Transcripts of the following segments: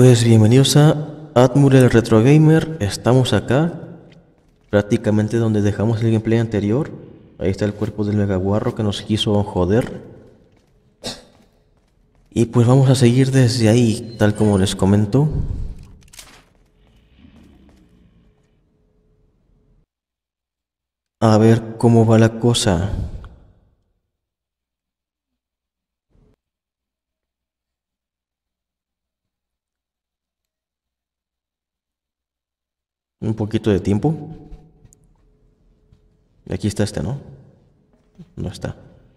Pues bienvenidos a Atmur el Retro Gamer. Estamos acá, prácticamente donde dejamos el gameplay anterior. Ahí está el cuerpo del megaguarro que nos quiso joder. Y pues vamos a seguir desde ahí, tal como les comento. A ver cómo va la cosa. Un poquito de tiempo. Y aquí está este, ¿no? No está.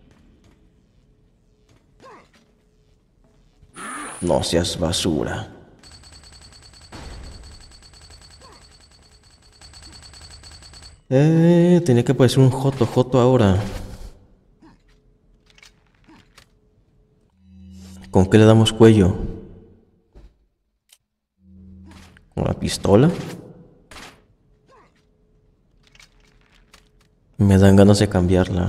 No seas basura. Tenía que aparecer un Joto ahora. ¿Con qué le damos cuello? ¿Con la pistola? Me dan ganas de cambiarla.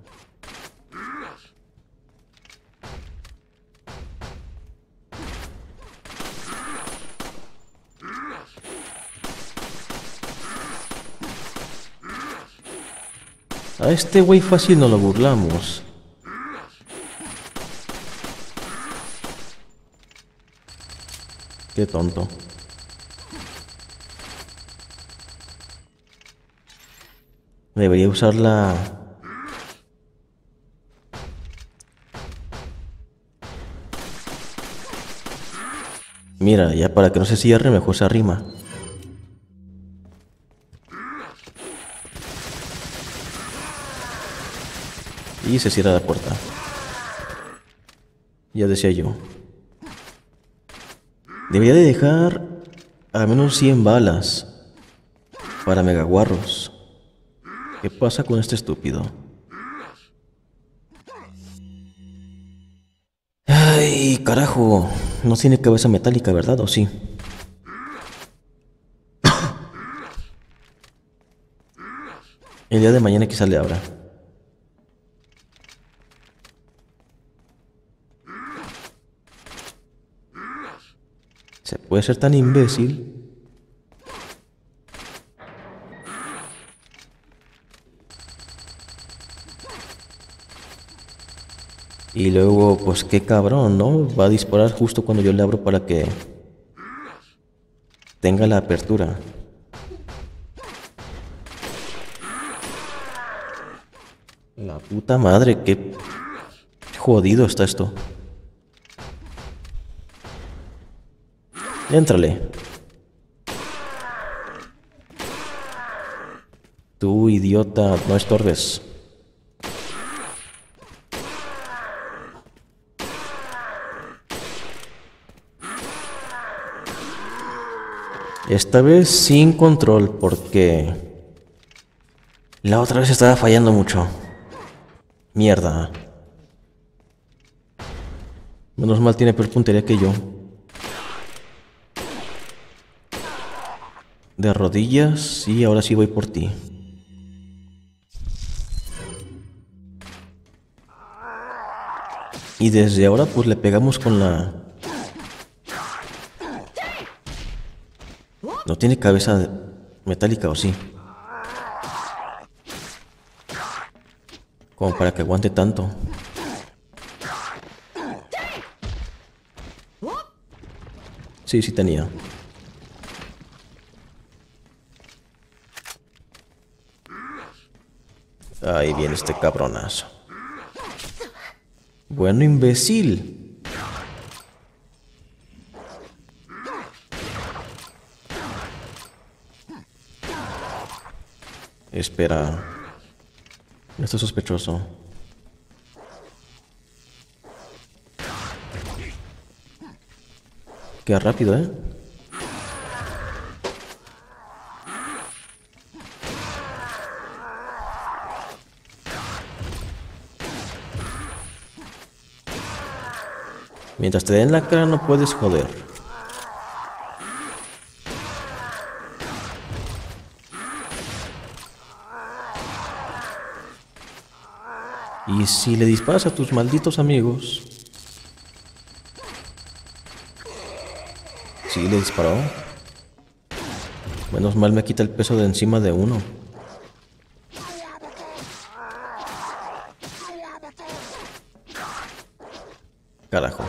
A este güey fácil no lo burlamos. Qué tonto. Debería usarla. Mira, ya para que no se cierre, mejor se arrima. Y se cierra la puerta. Ya decía yo. Debería de dejar al menos 100 balas para megaguarros. ¿Qué pasa con este estúpido? Ay, carajo. No tiene cabeza metálica, ¿verdad? ¿O sí? El día de mañana quizá le abra. ¿Se puede ser tan imbécil? Y luego, pues qué cabrón, ¿no? Va a disparar justo cuando yo le abro para que tenga la apertura. La puta madre, qué jodido está esto. Éntrale. Tú, idiota, no estorbes. Esta vez sin control porque la otra vez estaba fallando mucho. Mierda. Menos mal tiene peor puntería que yo. De rodillas y ahora sí voy por ti. Y desde ahora pues le pegamos con la... No tiene cabeza metálica, ¿o sí? Como para que aguante tanto. Sí, sí tenía. Ahí viene este cabronazo. Bueno, imbécil. Espera. Esto es sospechoso. Qué rápido, ¿eh? Mientras te den la cara no puedes joder. Y si le disparas a tus malditos amigos, Sí, le disparó. Menos mal me quita el peso de encima de uno. Carajo.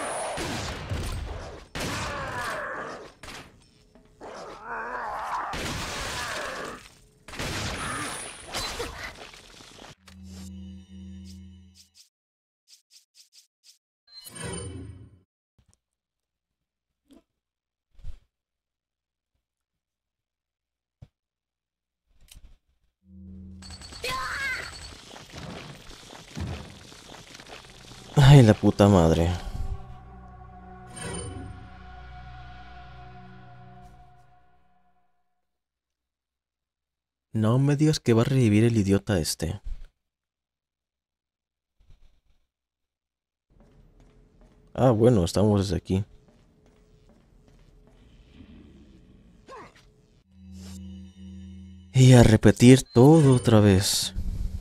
Ay, la puta madre. No me digas que va a revivir el idiota este. Ah, bueno, estamos desde aquí. Y a repetir todo otra vez.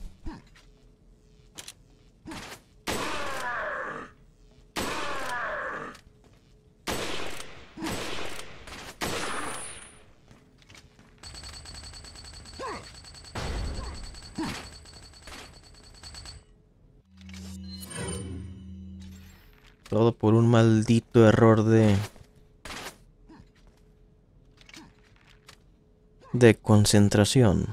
Todo por un maldito error de concentración.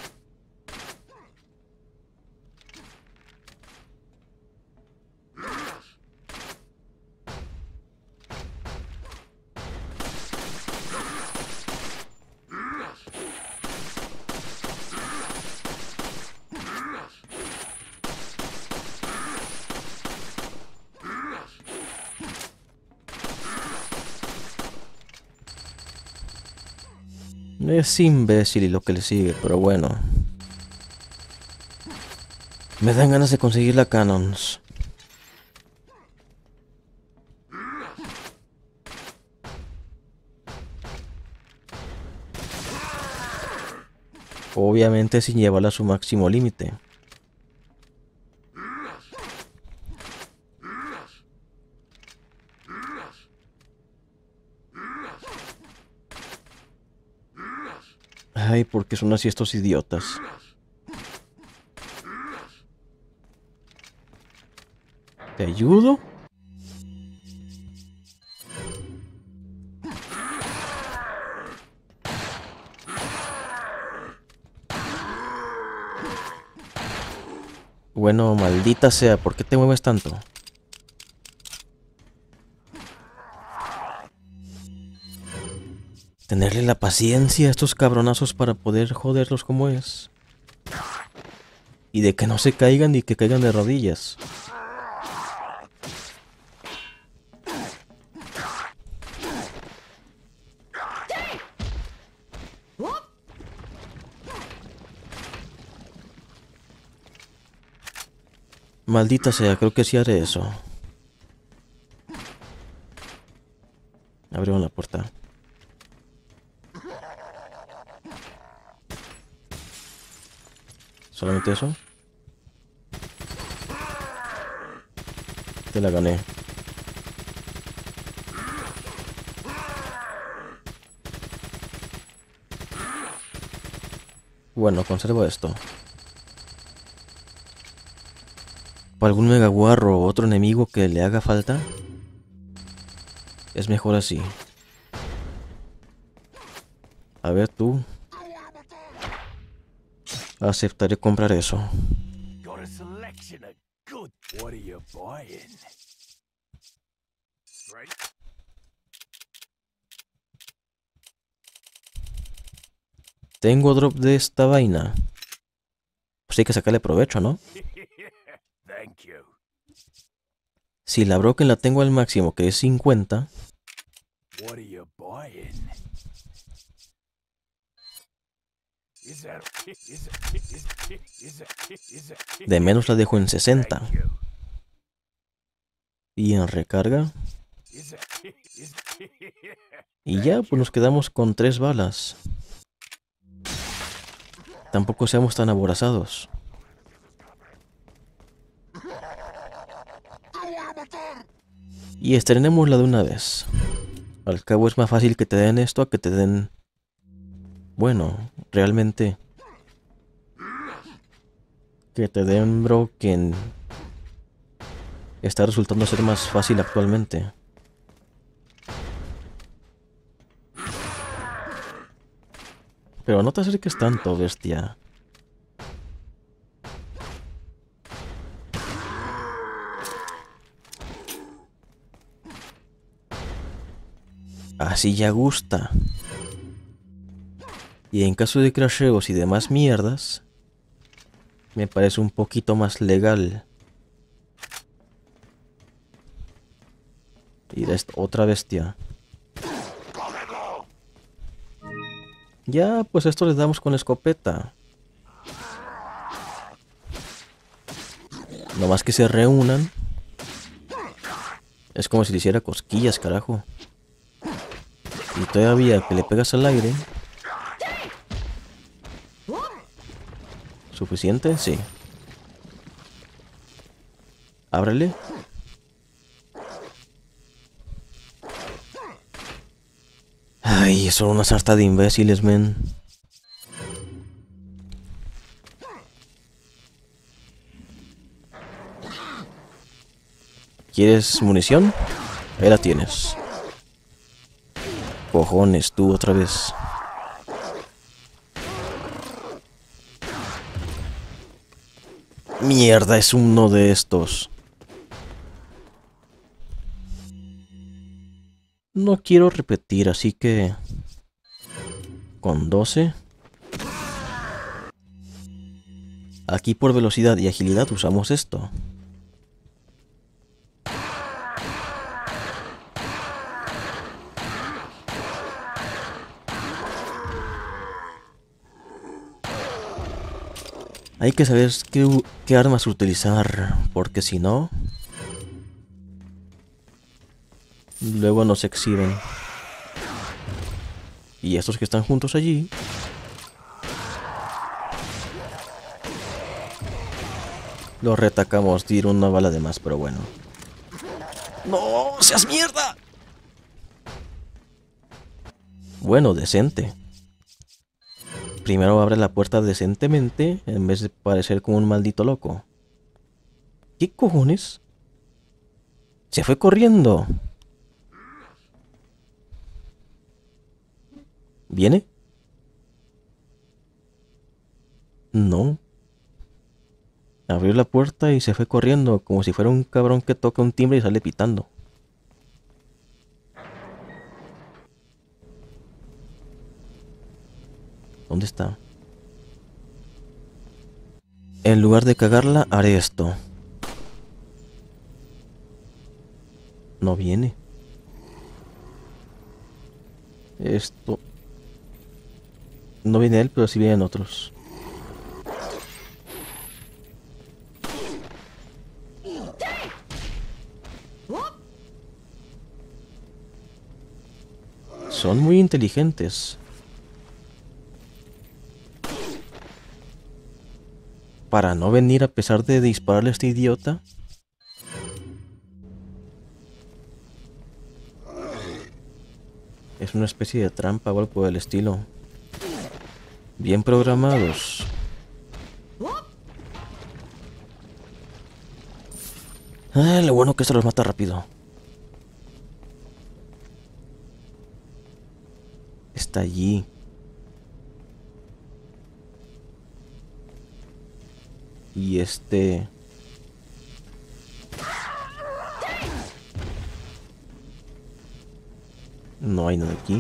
Es imbécil y lo que le sigue, pero bueno. Me dan ganas de conseguir la Cannons. Obviamente sin llevarla a su máximo límite. Ay, ¿por qué son así estos idiotas? ¿Te ayudo? Bueno, maldita sea, ¿por qué te mueves tanto? Tenerle la paciencia a estos cabronazos para poder joderlos como es. Y de que no se caigan y que caigan de rodillas. Maldita sea, creo que sí haré eso. Abrieron la puerta. ¿Solamente eso? Te la gané. Bueno, conservo esto. ¿Para algún megaguarro o otro enemigo que le haga falta? Es mejor así. A ver tú. Aceptaré comprar eso. Tengo drop de esta vaina. Pues hay que sacarle provecho, ¿no? Si la broken la tengo al máximo, que es 50. De menos la dejo en 60. Y en recarga. Y ya, pues nos quedamos con 3 balas. Tampoco seamos tan aborazados. Y estrenémosla de una vez. Al cabo es más fácil que te den esto a que te den... Bueno, realmente... Que te den Broken... Está resultando ser más fácil actualmente. Pero no te acerques tanto, bestia. Así ya gusta. Y en caso de crasheos y demás mierdas, me parece un poquito más legal. Y otra bestia. Ya, pues esto les damos con la escopeta. No más que se reúnan. Es como si le hiciera cosquillas, carajo. Y todavía que le pegas al aire. ¿Suficiente? Sí. Ábrele. Ay, son una sarta de imbéciles, men. ¿Quieres munición? Ahí la tienes. Cojones, tú otra vez. Mierda, es uno de estos. No quiero repetir, así que... Con 12. Aquí por velocidad y agilidad usamos esto. Hay que saber qué armas utilizar, porque si no... Luego nos exhiben. Y estos que están juntos allí... Los retacamos, tiro una bala de más, pero bueno. ¡No! ¡Seas mierda! Bueno, decente. Primero abre la puerta decentemente, en vez de parecer como un maldito loco. ¿Qué cojones? Se fue corriendo. ¿Viene? No. Abrió la puerta y se fue corriendo, como si fuera un cabrón que toca un timbre y sale pitando. ¿Dónde está? En lugar de cagarla, haré esto. No viene. Esto... No viene él, pero sí vienen otros. Son muy inteligentes. Para no venir a pesar de dispararle a este idiota. Es una especie de trampa o algo por el estilo. Bien programados. Ah, lo bueno que se los mata rápido. Está allí. Y este... No hay nada aquí.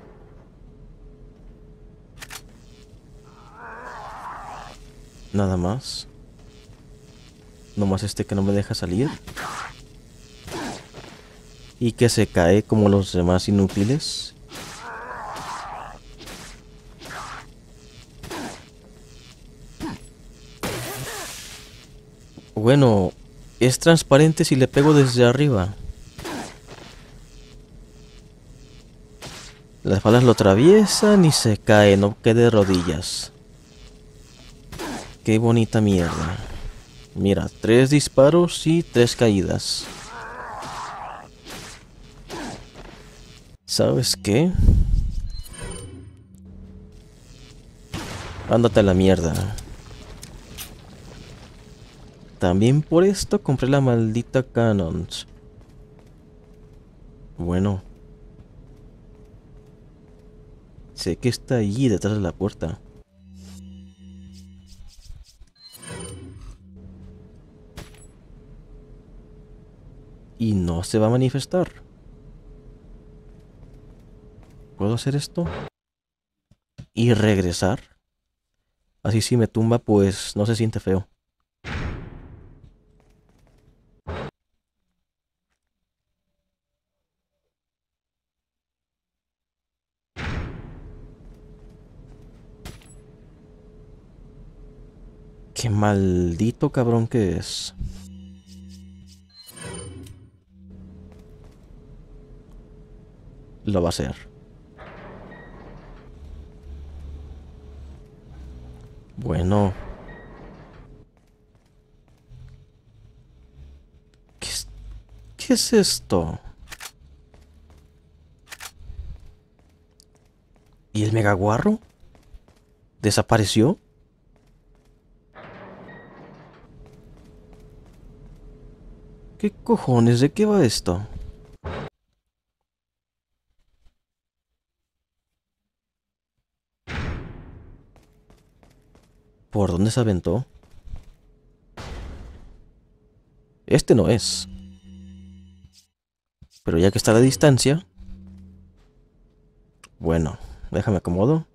Nada más. Nomás este que no me deja salir. Y que se cae como los demás inútiles. Bueno, es transparente si le pego desde arriba. Las balas lo atraviesan y se cae, no quede de rodillas. Qué bonita mierda. Mira, 3 disparos y 3 caídas. ¿Sabes qué? Ándate a la mierda. También por esto compré la maldita Cannons. Bueno. Sé que está allí detrás de la puerta. Y no se va a manifestar. ¿Puedo hacer esto? ¿Y regresar? Así si me tumba, pues no se siente feo. Qué maldito cabrón que es. Lo va a hacer. Bueno. ¿Qué es esto? ¿Y el megaguarro? ¿Desapareció? ¿Qué cojones? ¿De qué va esto? ¿Por dónde se aventó? Este no es. Pero ya que está a la distancia... Bueno, déjame acomodo.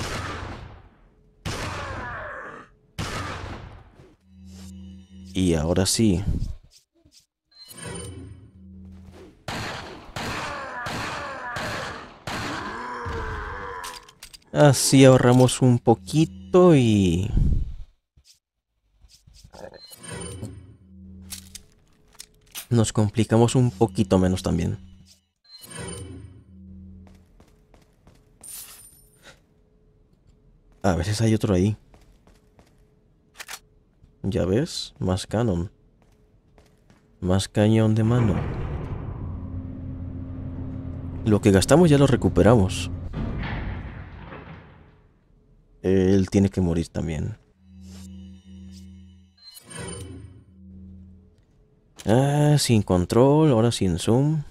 Y ahora sí. Así ahorramos un poquito y... nos complicamos un poquito menos también. A veces hay otro ahí. Ya ves, más canon. Más cañón de mano. Lo que gastamos ya lo recuperamos. Él tiene que morir también. Ah, sin control, ahora sin zoom.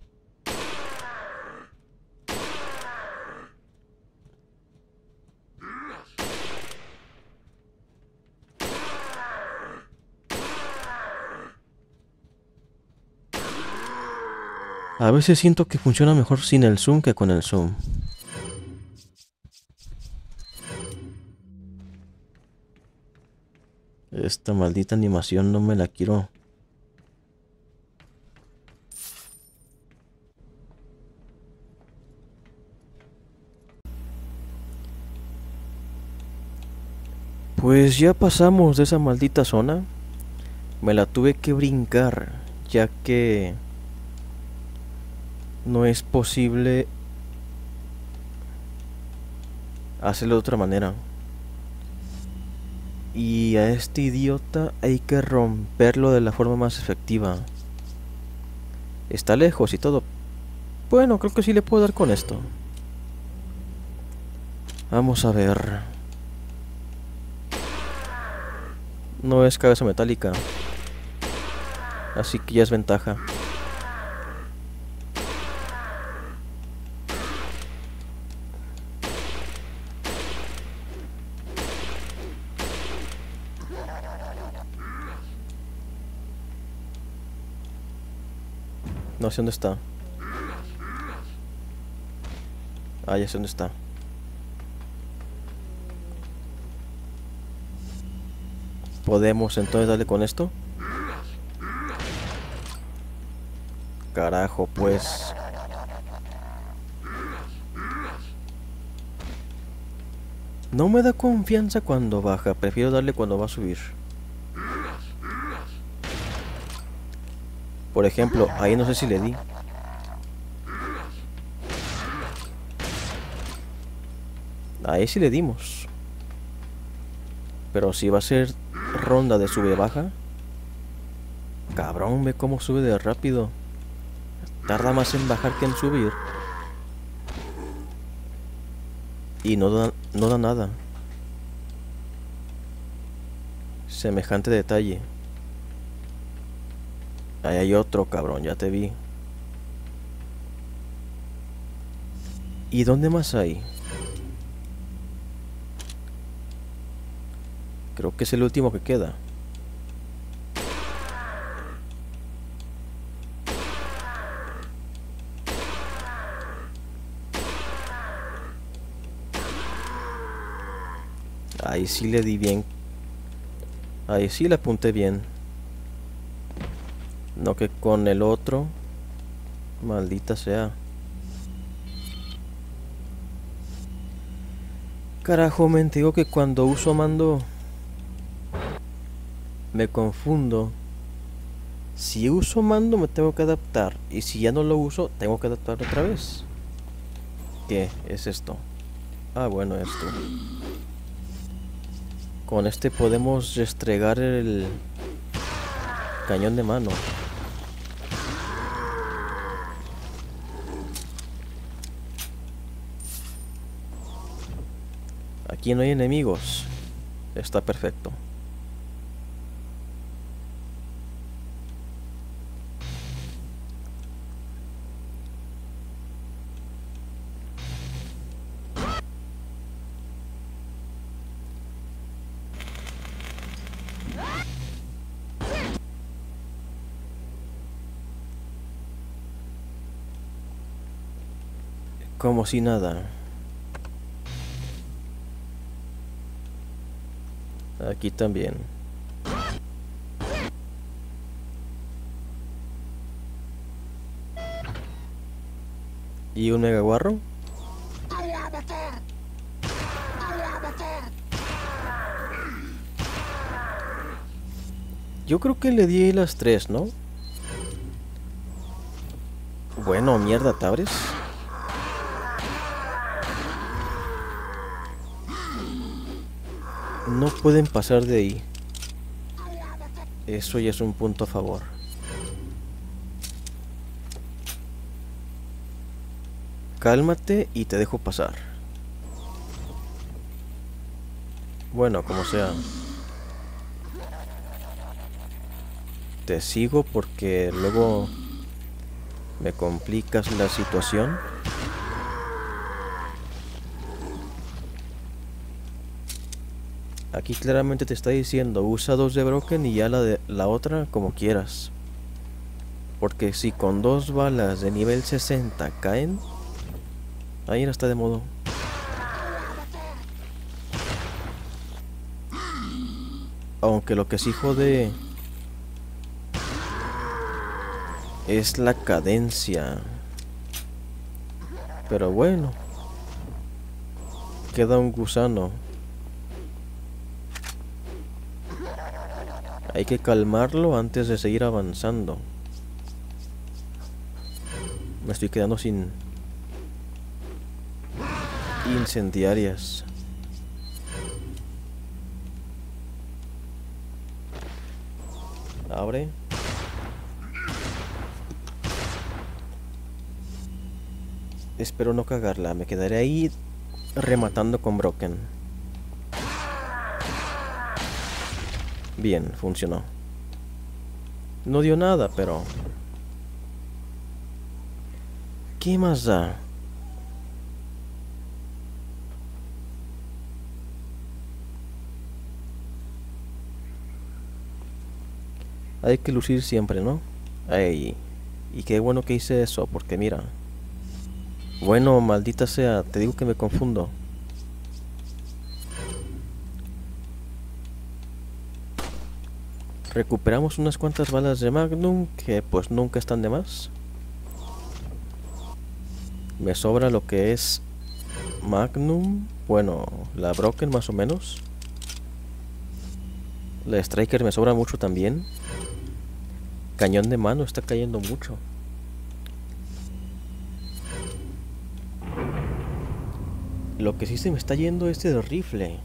A veces siento que funciona mejor sin el zoom que con el zoom. Esta maldita animación no me la quiero. Pues ya pasamos de esa maldita zona. Me la tuve que brincar, ya que no es posible hacerlo de otra manera. Y a este idiota hay que romperlo de la forma más efectiva. Está lejos y todo. Bueno, creo que sí le puedo dar con esto. Vamos a ver. No es cabeza metálica. Así que ya es ventaja. No sé dónde está. Ah, ya sé dónde está. ¿Podemos entonces darle con esto? Carajo, pues. No me da confianza cuando baja. Prefiero darle cuando va a subir. Por ejemplo, ahí no sé si le di. Ahí sí le dimos. Pero si va a ser ronda de sube-baja. Cabrón, ve cómo sube de rápido. Tarda más en bajar que en subir. Y no da nada. Semejante detalle. Ahí hay otro, cabrón, ya te vi. ¿Y dónde más hay? Creo que es el último que queda. Ahí sí le di bien. Ahí sí le apunté bien. No que con el otro. Maldita sea. Carajo, men, te digo que cuando uso mando me confundo. Si uso mando me tengo que adaptar. Y si ya no lo uso, tengo que adaptar otra vez. ¿Qué es esto? Ah, bueno, esto. Con este podemos restregar el cañón de mano. Aquí no hay enemigos. Está perfecto. Como si nada. Aquí también. ¿Y un megaguarro? Yo creo que le di las tres, ¿no? Bueno, mierda, ¿te abres? No pueden pasar de ahí. Eso ya es un punto a favor. Cálmate y te dejo pasar. Bueno, como sea. Te sigo porque luego me complicas la situación. Aquí claramente te está diciendo usa 2 de broken y ya la otra como quieras. Porque si con 2 balas de nivel 60 caen, ahí no está de modo. Aunque lo que sí jode es la cadencia. Pero bueno, queda un gusano. Hay que calmarlo antes de seguir avanzando. Me estoy quedando sin incendiarias. Abre. Espero no cagarla. Me quedaré ahí rematando con broken. Bien, funcionó. No dio nada, pero... ¿qué más da? Hay que lucir siempre, ¿no? Ay, y qué bueno que hice eso, porque mira... bueno, maldita sea, te digo que me confundo. Recuperamos unas cuantas balas de Magnum, que pues nunca están de más. Me sobra lo que es Magnum, bueno, la Broken más o menos. La Striker me sobra mucho también. Cañón de mano está cayendo mucho. Lo que sí se me está yendo es el rifle.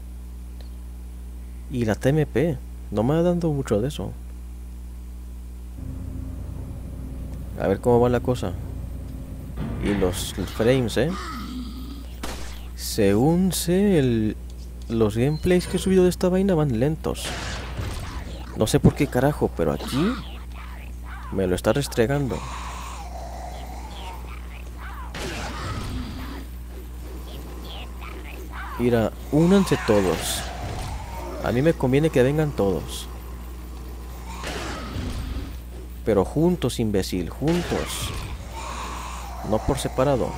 Y la TMP. No me ha dado mucho de eso. A ver cómo va la cosa. Y los frames, Según sé, los gameplays que he subido de esta vaina van lentos. No sé por qué carajo, pero aquí me lo está restregando. Mira, únanse todos. A mí me conviene que vengan todos. Pero juntos, imbécil, juntos. No por separado.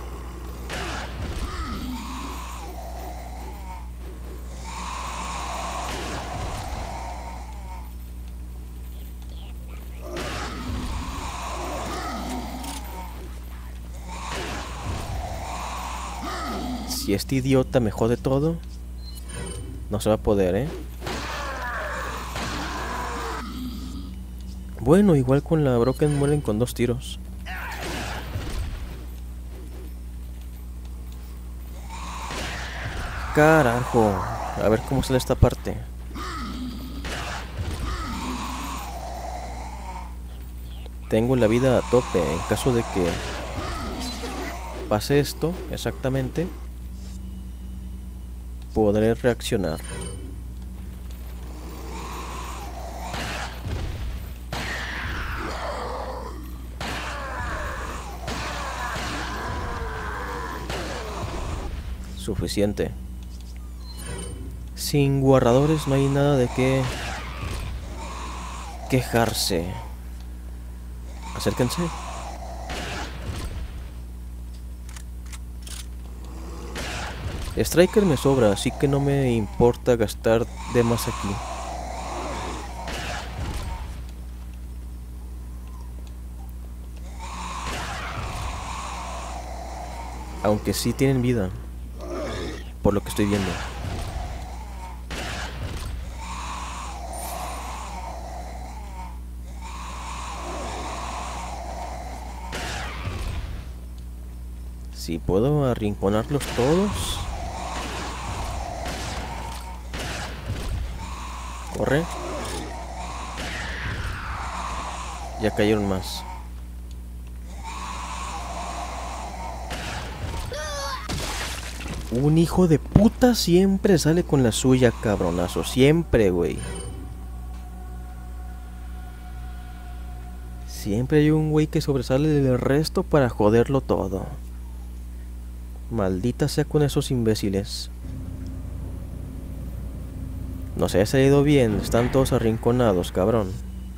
Si este idiota me jode todo, no se va a poder, ¿eh? Bueno, igual con la Broken mueren con 2 tiros. Carajo. A ver cómo sale esta parte. Tengo la vida a tope. En caso de que pase esto, exactamente, podré reaccionar. Suficiente. Sin guardadores no hay nada de qué quejarse. Acérquense. Striker me sobra, así que no me importa gastar de más aquí. Aunque sí tienen vida, por lo que estoy viendo. Si puedo arrinconarlos todos. Corre. Ya cayeron más. Un hijo de puta siempre sale con la suya, cabronazo. Siempre, güey. Siempre hay un güey que sobresale del resto para joderlo todo. Maldita sea con esos imbéciles. No se ha salido bien, están todos arrinconados, cabrón.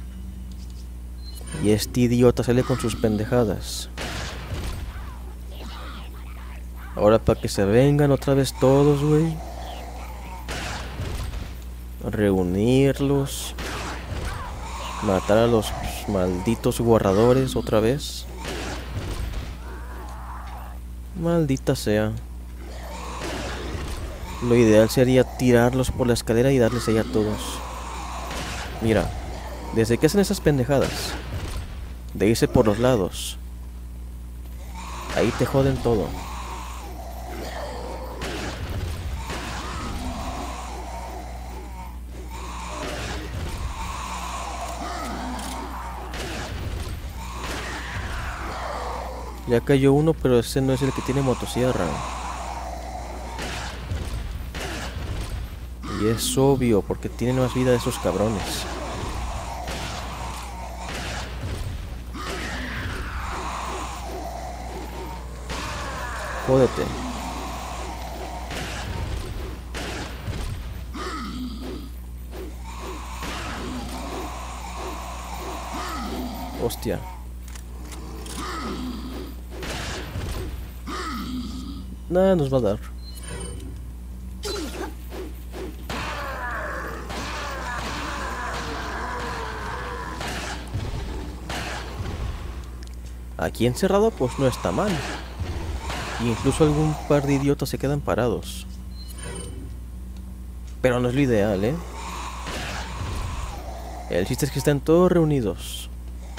Y este idiota sale con sus pendejadas. Ahora para que se vengan otra vez todos, güey. Reunirlos. Matar a los malditos guardadores otra vez. Maldita sea. Lo ideal sería tirarlos por la escalera y darles ahí a todos. Mira, desde que hacen esas pendejadas de irse por los lados, ahí te joden todo. Ya cayó uno, pero ese no es el que tiene motosierra. Y es obvio, porque tienen más vida esos cabrones. Jódete. Hostia. Nada nos va a dar. Aquí encerrado pues no está mal. Y incluso algún par de idiotas se quedan parados. Pero no es lo ideal, ¿eh? El chiste es que están todos reunidos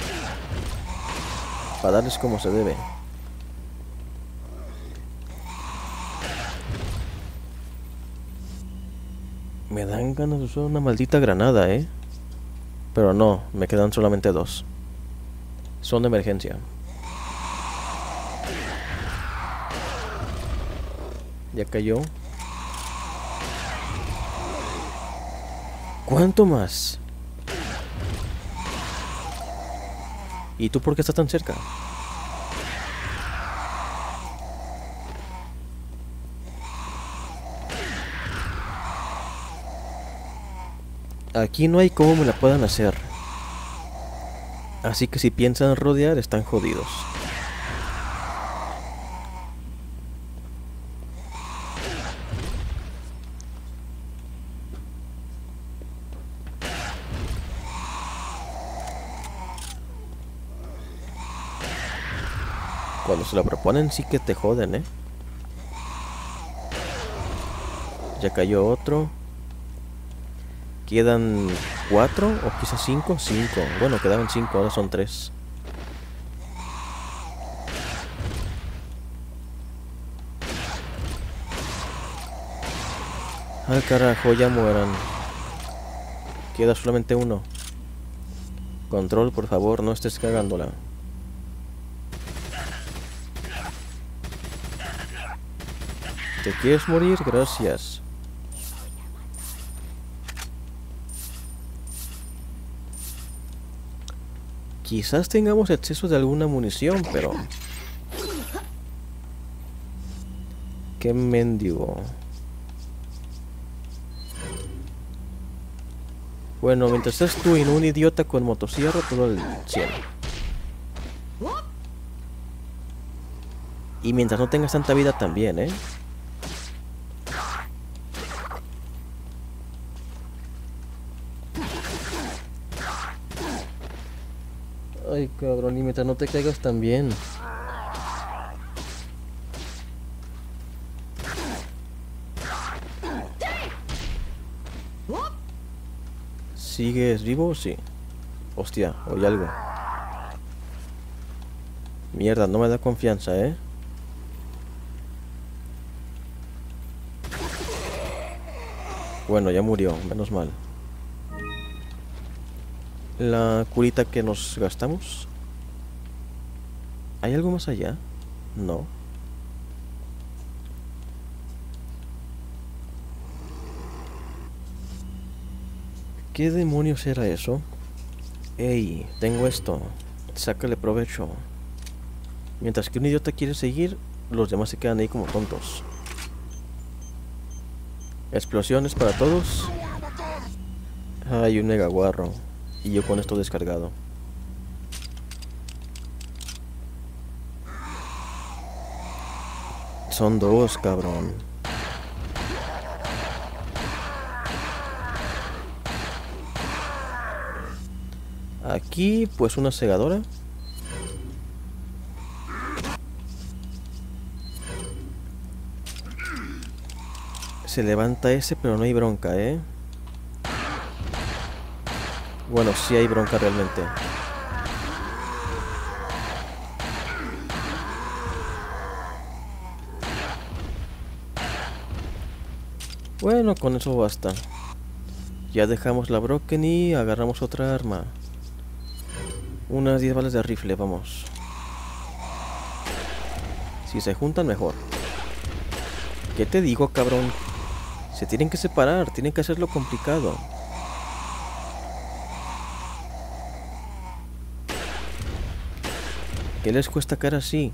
para darles como se debe. Me dan ganas de usar una maldita granada, ¿eh? Pero no, me quedan solamente 2. Son de emergencia. Ya cayó. ¿Cuánto más? ¿Y tú por qué estás tan cerca? Aquí no hay cómo me la puedan hacer. Así que si piensan rodear, están jodidos. Cuando se lo proponen sí que te joden, ¿eh? Ya cayó otro. Quedan 4 o quizás 5. 5. Bueno, quedaban 5, ahora son 3. Al carajo, ya mueran. Queda solamente uno. Control, por favor, no estés cagándola. ¿Te quieres morir? Gracias. Quizás tengamos exceso de alguna munición, pero... qué mendigo. Bueno, mientras estés tú y no un idiota con motosierra, todo el 100. Y mientras no tengas tanta vida también, ¿eh? Ay, cabrón, y mientras no te caigas también. ¿Sigues vivo? Sí. Hostia, oye algo. Mierda, no me da confianza, ¿eh? Bueno, ya murió, menos mal. La curita que nos gastamos. ¿Hay algo más allá? No. ¿Qué demonios era eso? Ey, tengo esto. Sácale provecho. Mientras que un idiota quiere seguir, los demás se quedan ahí como tontos. Explosiones para todos. Hay un megaguarro. Y yo con esto descargado. Son 2, cabrón. Aquí, pues una segadora. Se levanta ese, pero no hay bronca, ¿eh? Bueno, sí hay bronca realmente. Bueno, con eso basta. Ya dejamos la broken y agarramos otra arma. Unas 10 balas de rifle, vamos. Si se juntan, mejor. ¿Qué te digo, cabrón? Se tienen que separar, tienen que hacerlo complicado. ¿Qué les cuesta caer así?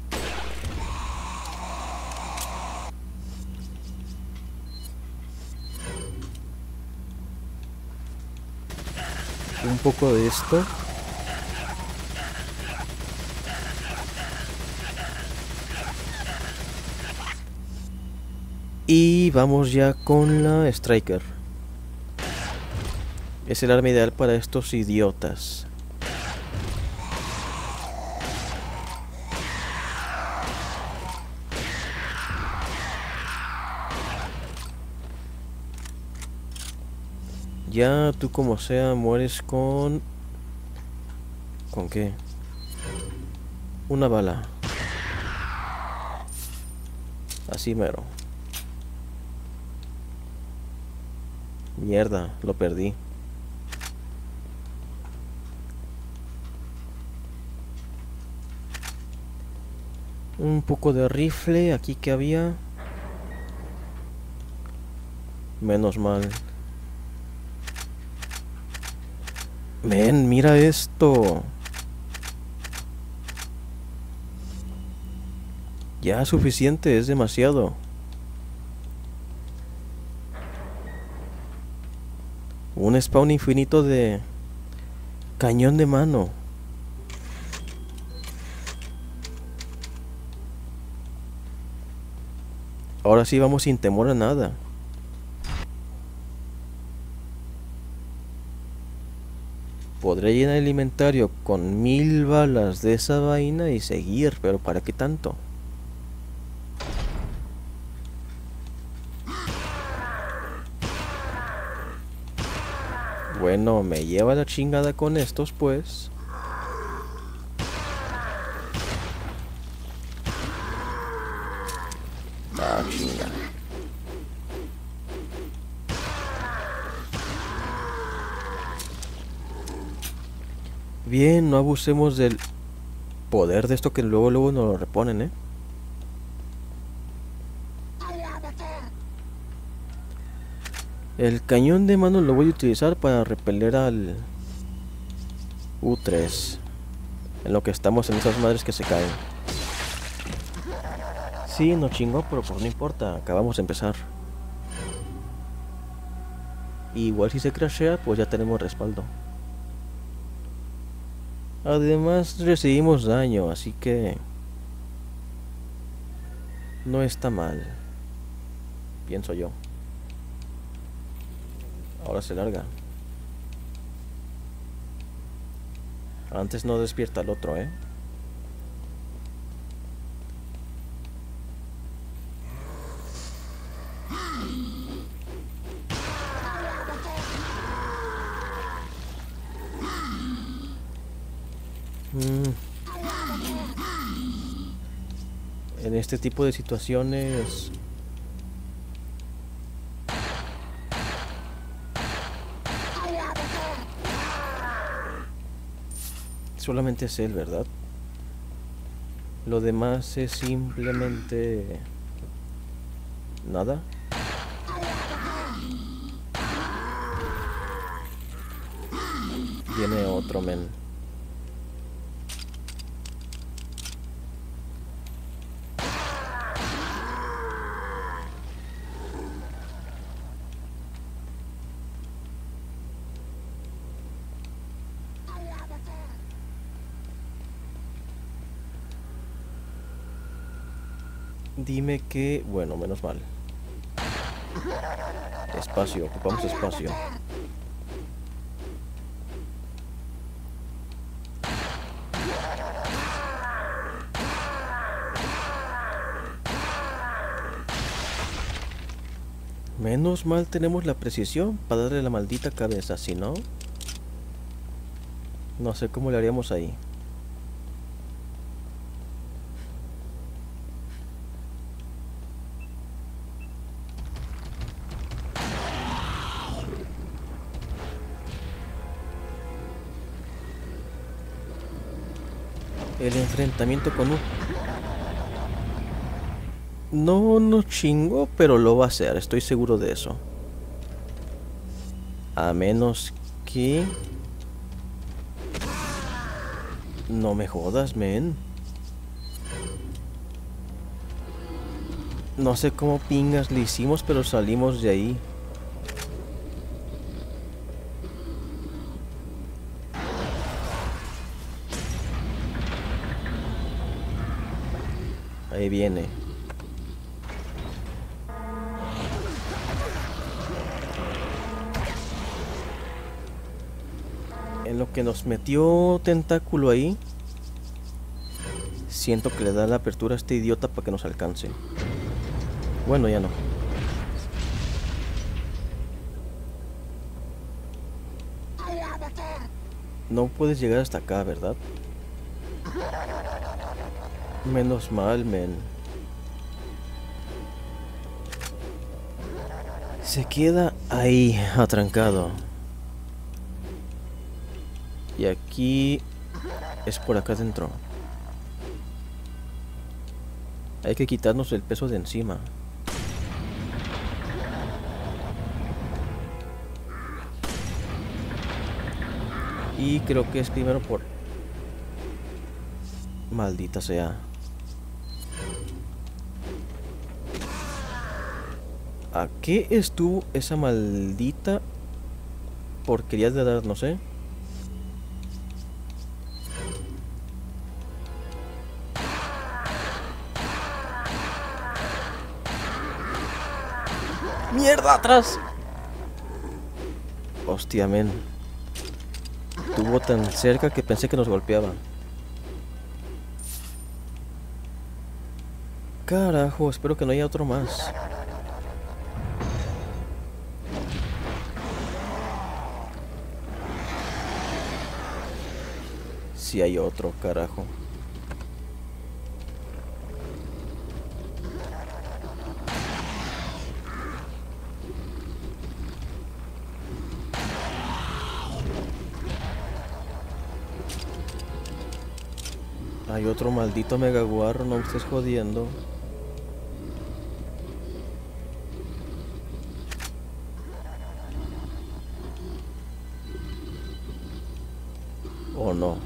Un poco de esto. Y vamos ya con la Striker. Es el arma ideal para estos idiotas. Ya tú como sea mueres con... ¿Con qué? Una bala. Así mero. Mierda, lo perdí. Un poco de rifle, aquí que había. Menos mal. Men, mira esto. Ya suficiente, es demasiado. Un spawn infinito de cañón de mano. Ahora sí vamos sin temor a nada. Podré llenar el inventario con 1000 balas de esa vaina y seguir, pero ¿para qué tanto? Bueno, me lleva la chingada con estos, pues. Ah, chingada. Bien, no abusemos del poder de esto que luego nos lo reponen, ¿eh? El cañón de mano lo voy a utilizar para repeler al U3. En lo que estamos en esas madres que se caen. Sí, no chingó, pero pues no importa, acabamos de empezar. Igual si se crashea, pues ya tenemos respaldo. Además recibimos daño, así que no está mal, pienso yo. Ahora se larga. Antes no despierta el otro, ¿eh? En este tipo de situaciones solamente es él, ¿verdad? Lo demás es simplemente nada. Viene otro men. Dime que... Bueno, menos mal. Espacio, ocupamos espacio. Menos mal tenemos la precisión para darle la maldita cabeza, si no... No sé cómo le haríamos ahí. El enfrentamiento con un... No chingo, pero lo va a hacer, estoy seguro de eso. A menos que... No me jodas, men. No sé cómo pingas le hicimos, pero salimos de ahí. Ahí viene. En lo que nos metió tentáculo ahí, siento que le da la apertura a este idiota para que nos alcance. Bueno, ya no. No puedes llegar hasta acá, ¿verdad? Menos mal, men. Se queda ahí, atrancado. Y aquí es por acá adentro. Hay que quitarnos el peso de encima. Y creo que es primero por... Maldita sea. ¿A qué estuvo esa maldita porquería de dar? No sé. ¡Mierda! ¡Atrás! Hostia, men. Estuvo tan cerca que pensé que nos golpeaba. Carajo, espero que no haya otro más. Si hay otro, carajo. Hay otro maldito megaguarro, no me estés jodiendo. ¿O no?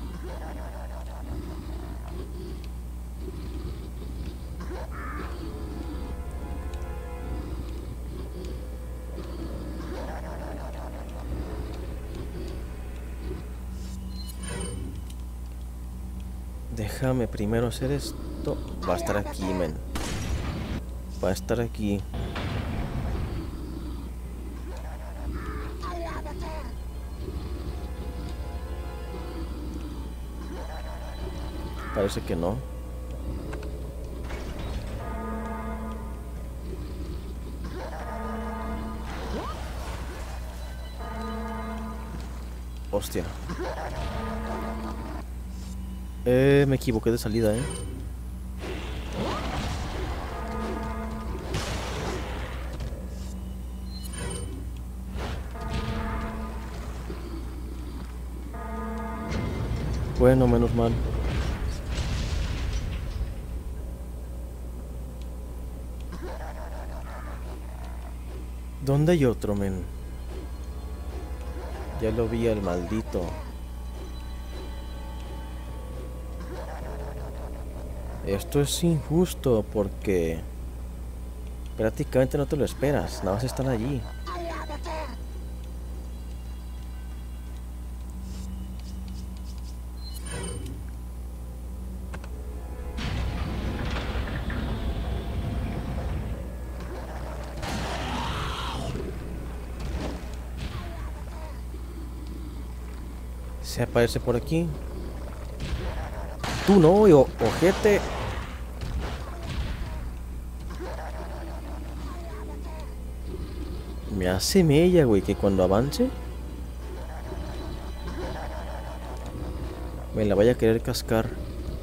Déjame primero hacer esto. Va a estar aquí, men. Va a estar aquí. Parece que no. Hostia. Me equivoqué de salida, Bueno, menos mal. ¿Dónde hay otro, men? Ya lo vi al maldito. Esto es injusto porque prácticamente no te lo esperas, nada más están allí. Se aparece por aquí. Tú no, ojete. Me hace mella, güey, que cuando avance me la vaya a querer cascar.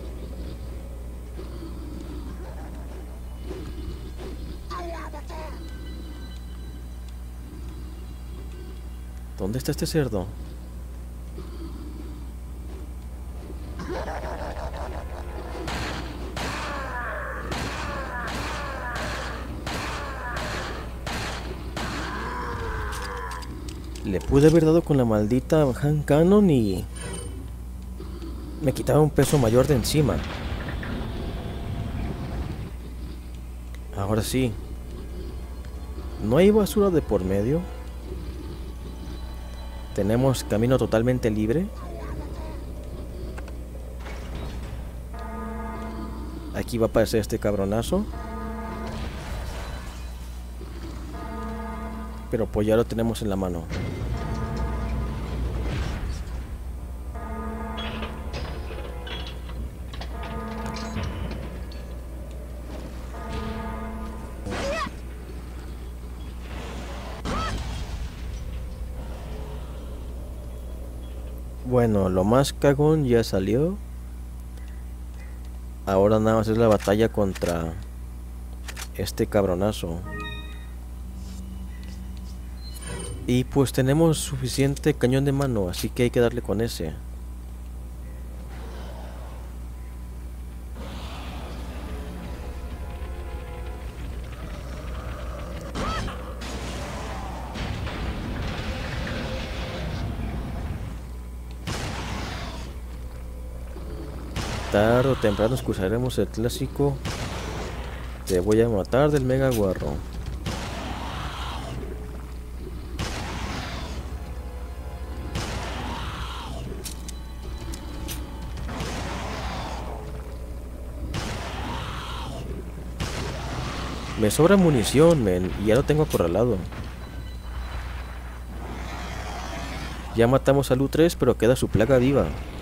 ¿Dónde está este cerdo? Le pude haber dado con la maldita hand cannon y me quitaba un peso mayor de encima. Ahora sí. No hay basura de por medio. Tenemos camino totalmente libre. Aquí va a aparecer este cabronazo. Pero pues ya lo tenemos en la mano. Bueno, lo más cagón ya salió. Ahora nada más es la batalla contra este cabronazo. Y pues tenemos suficiente cañón de mano, así que hay que darle con ese. Tarde o temprano escucharemos el clásico "Te voy a matar" del Mega Guarro. Me sobra munición, men, y ya lo tengo acorralado. Ya matamos al U3, pero queda su plaga viva.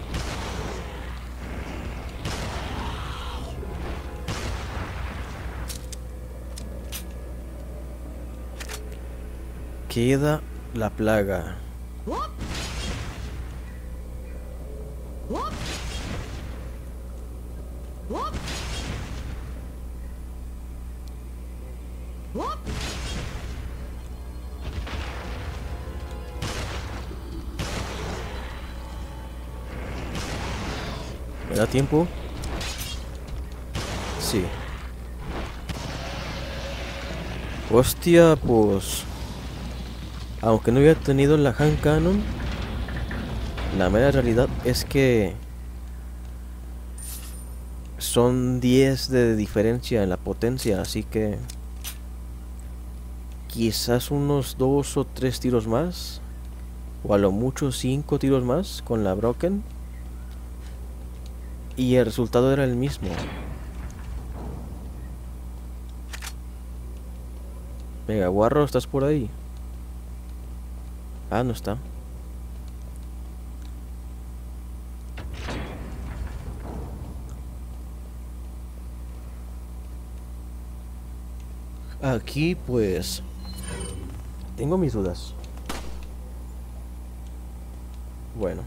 Queda la plaga. ¿Me da tiempo? Sí. Hostia, pues... Aunque no hubiera tenido la hand cannon, la mera realidad es que son 10 de diferencia en la potencia, así que quizás unos 2 o 3 tiros más, o a lo mucho 5 tiros más con la Broken, y el resultado era el mismo. Mega Guarro, ¿estás por ahí? Ah, no está. Aquí pues tengo mis dudas. Bueno,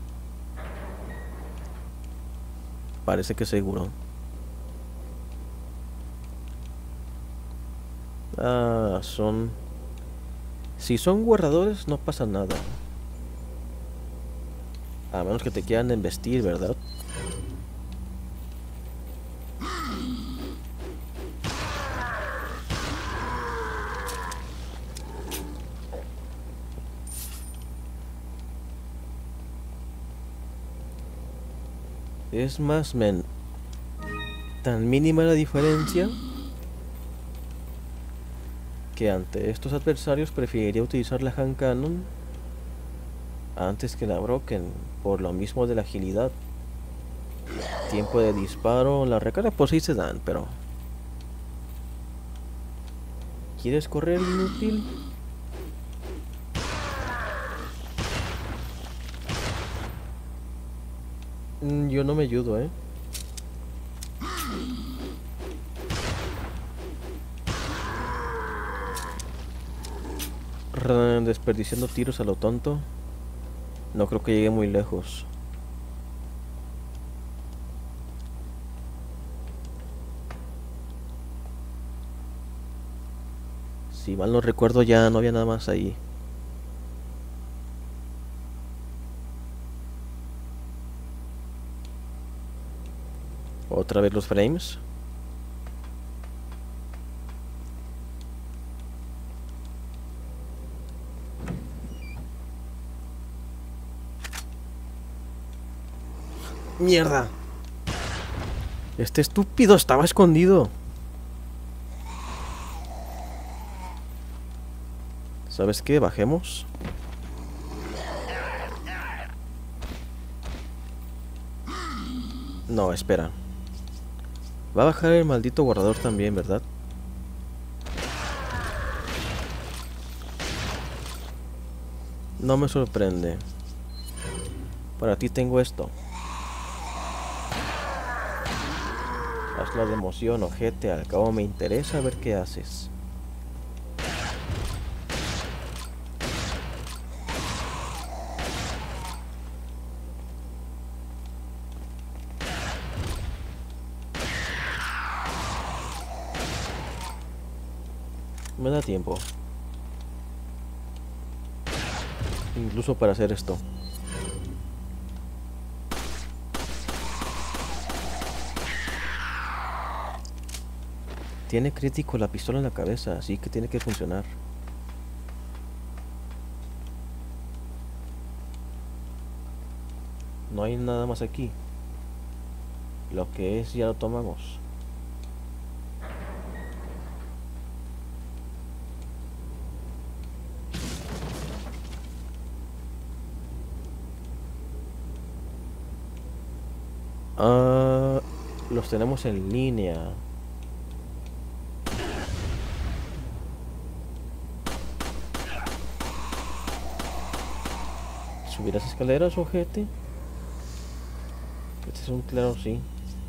parece que seguro. Ah, son... Si son guardadores no pasa nada. A menos que te quieran embestir, ¿verdad? Es más, men, tan mínima la diferencia que ante estos adversarios preferiría utilizar la hand cannon antes que la Broken, por lo mismo de la agilidad. Tiempo de disparo, la recarga pues sí se dan, pero... ¿Quieres correr, inútil? Yo no me ayudo, ¿eh? Desperdiciando tiros a lo tonto. No creo que llegue muy lejos. Si mal no recuerdo, ya no había nada más ahí. Otra vez los frames. ¡Mierda! Este estúpido estaba escondido. ¿Sabes qué? Bajemos. No, espera. Va a bajar el maldito guardador también, ¿verdad? No me sorprende. Para ti tengo esto. Hazla de emoción, ojete. Al cabo me interesa ver qué haces. Me da tiempo. Incluso para hacer esto. Tiene crítico la pistola en la cabeza, así que tiene que funcionar. No hay nada más aquí. Lo que es ya lo tomamos. Ah, los tenemos en línea. ¿Subir las escaleras, ojete? Este es un claro sí.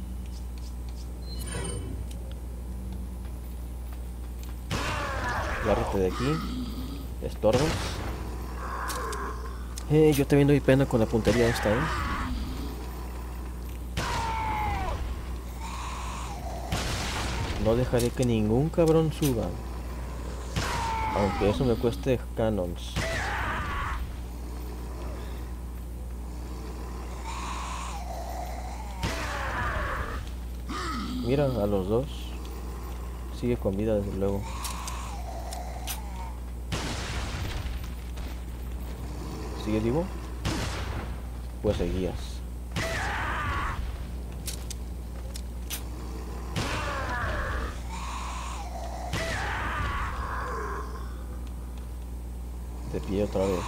Lárgate de aquí. Estorbas. Yo también doy pena con la puntería esta, No dejaré que ningún cabrón suba. Aunque eso me cueste cannons. Mira, a los dos. Sigue con vida, desde luego. ¿Sigue vivo? Pues seguías. De pie otra vez.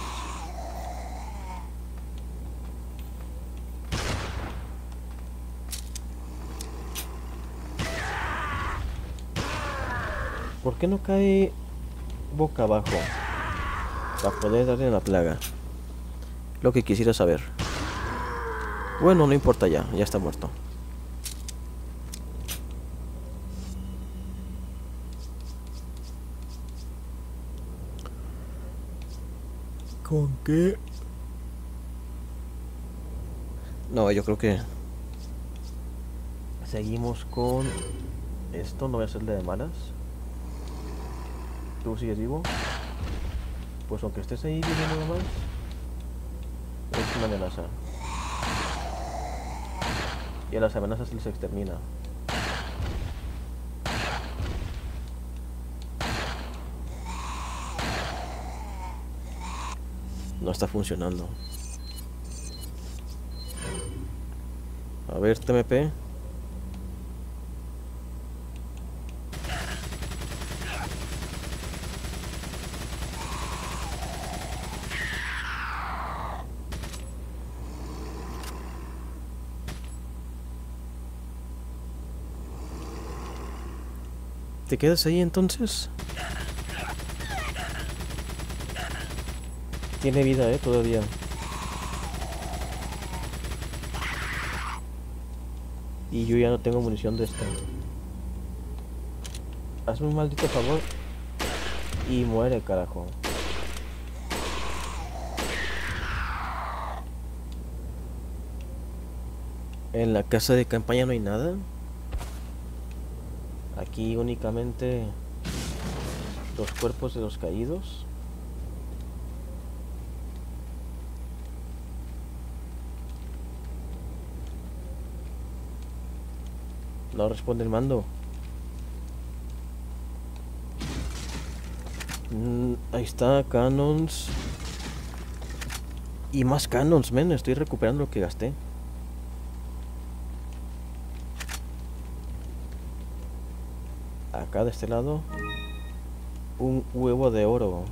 ¿Por qué no cae boca abajo? Para poder darle a la plaga. Lo que quisiera saber. Bueno, no importa ya. Ya está muerto. ¿Con qué? No, yo creo que seguimos con esto. No voy a hacerle de malas. ¿Tú sigues vivo? Pues aunque estés ahí viviendo nada más, es una amenaza. Y a las amenazas se les extermina. No está funcionando. A ver, TMP. ¿Te quedas ahí entonces? Tiene vida, todavía. Y yo ya no tengo munición de esta. Hazme un maldito favor. Y muere, carajo. En la casa de campaña no hay nada. Aquí únicamente los cuerpos de los caídos. No responde el mando. Ahí está, cannons. Y más cannons, men. Estoy recuperando lo que gasté. Acá de este lado, un huevo de oro.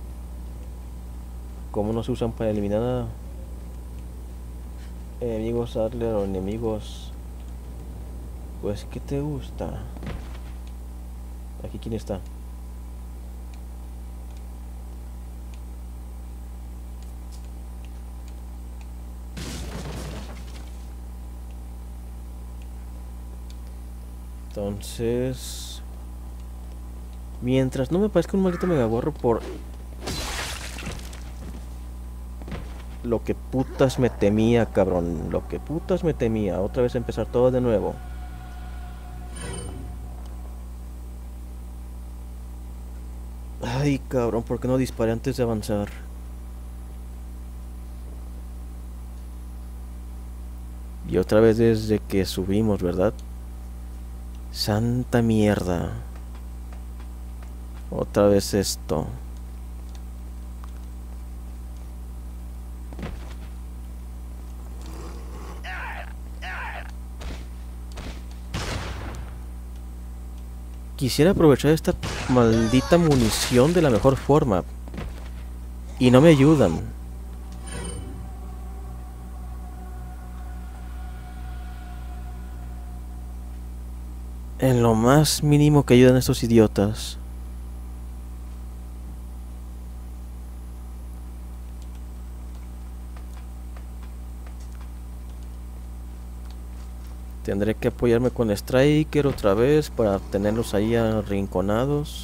Como no se usan para eliminar a enemigos Adler o enemigos, pues ¿qué te gusta? Aquí, ¿quién está? Entonces, mientras no me parezca un maldito megagorro por lo que putas me temía, cabrón. Lo que putas me temía. Otra vez empezar todo de nuevo. Ay, cabrón, ¿por qué no disparé antes de avanzar? Y otra vez desde que subimos, ¿verdad? Santa mierda. Otra vez esto. Quisiera aprovechar esta maldita munición de la mejor forma. Y no me ayudan. En lo más mínimo que ayudan estos idiotas. Tendré que apoyarme con Striker otra vez para tenerlos ahí arrinconados.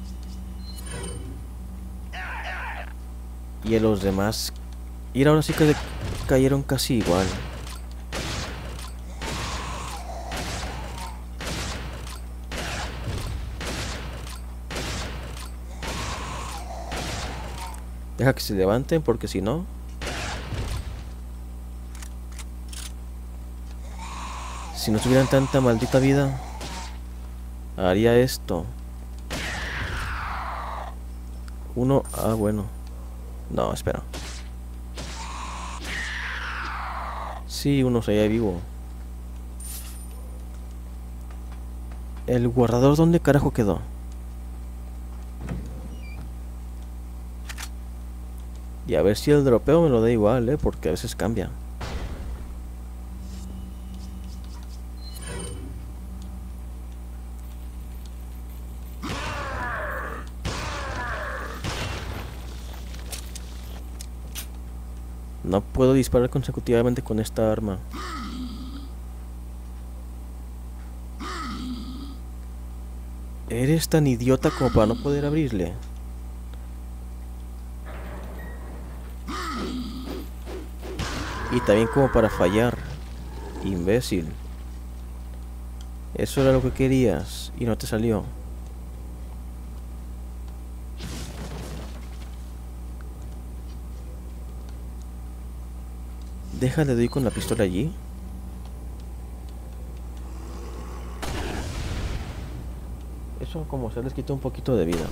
Y a los demás... Y ahora sí que cayeron casi igual. Deja que se levanten porque si no... Si no tuvieran tanta maldita vida, haría esto. Uno... Ah, bueno. No, espera. Sí, uno seguía vivo. ¿El guardador dónde carajo quedó? Y a ver si el dropeo me lo da igual, porque a veces cambia. No puedo disparar consecutivamente con esta arma. ¿Eres tan idiota como para no poder abrirle? Y también como para fallar. Imbécil. Eso era lo que querías y no te salió. Déjale, doy con la pistola allí. Eso como se les quita un poquito de vida.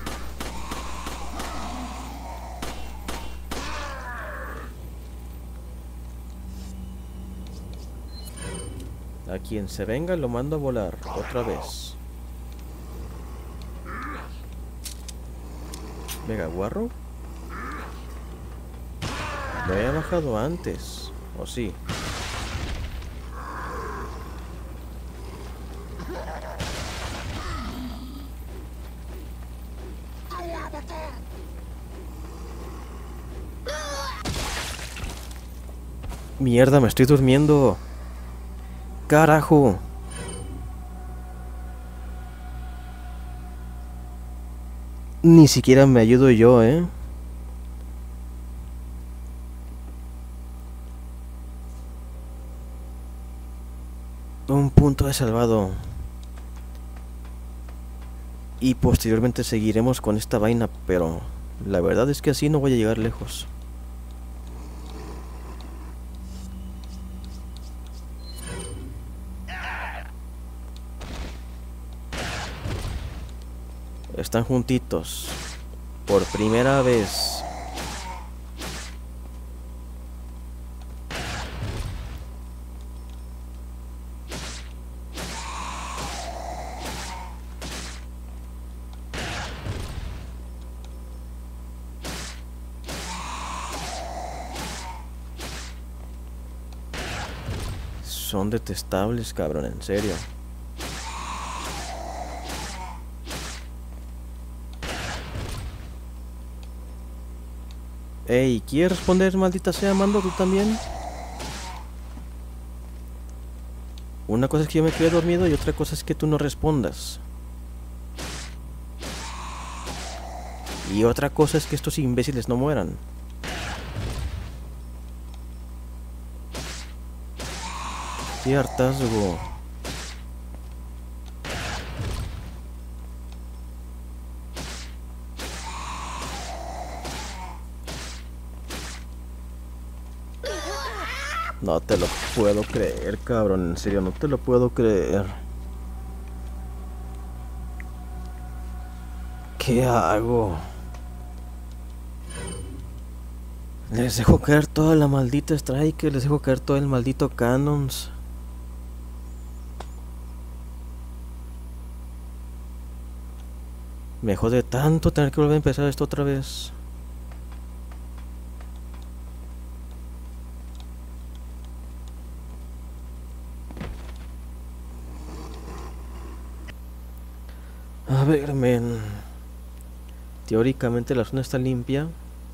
A quien se venga lo mando a volar otra vez. Mega guarro. Me había bajado antes, ¿o sí? Mierda, me estoy durmiendo. Carajo. Ni siquiera me ayudo yo, Un punto de salvado. Y posteriormente seguiremos con esta vaina, pero la verdad es que así no voy a llegar lejos. Están juntitos. Por primera vez. Son detestables, cabrón, en serio. Ey, ¿quieres responder, maldita sea, Mando, tú también? Una cosa es que yo me quede dormido y otra cosa es que tú no respondas. Y otra cosa es que estos imbéciles no mueran. Qué hartazgo. No te lo puedo creer, cabrón. En serio, no te lo puedo creer. ¿Qué hago? Les dejo caer toda la maldita Striker. Les dejo caer todo el maldito Cannons. Me jode tanto tener que volver a empezar esto otra vez. A ver, men. Teóricamente la zona está limpia.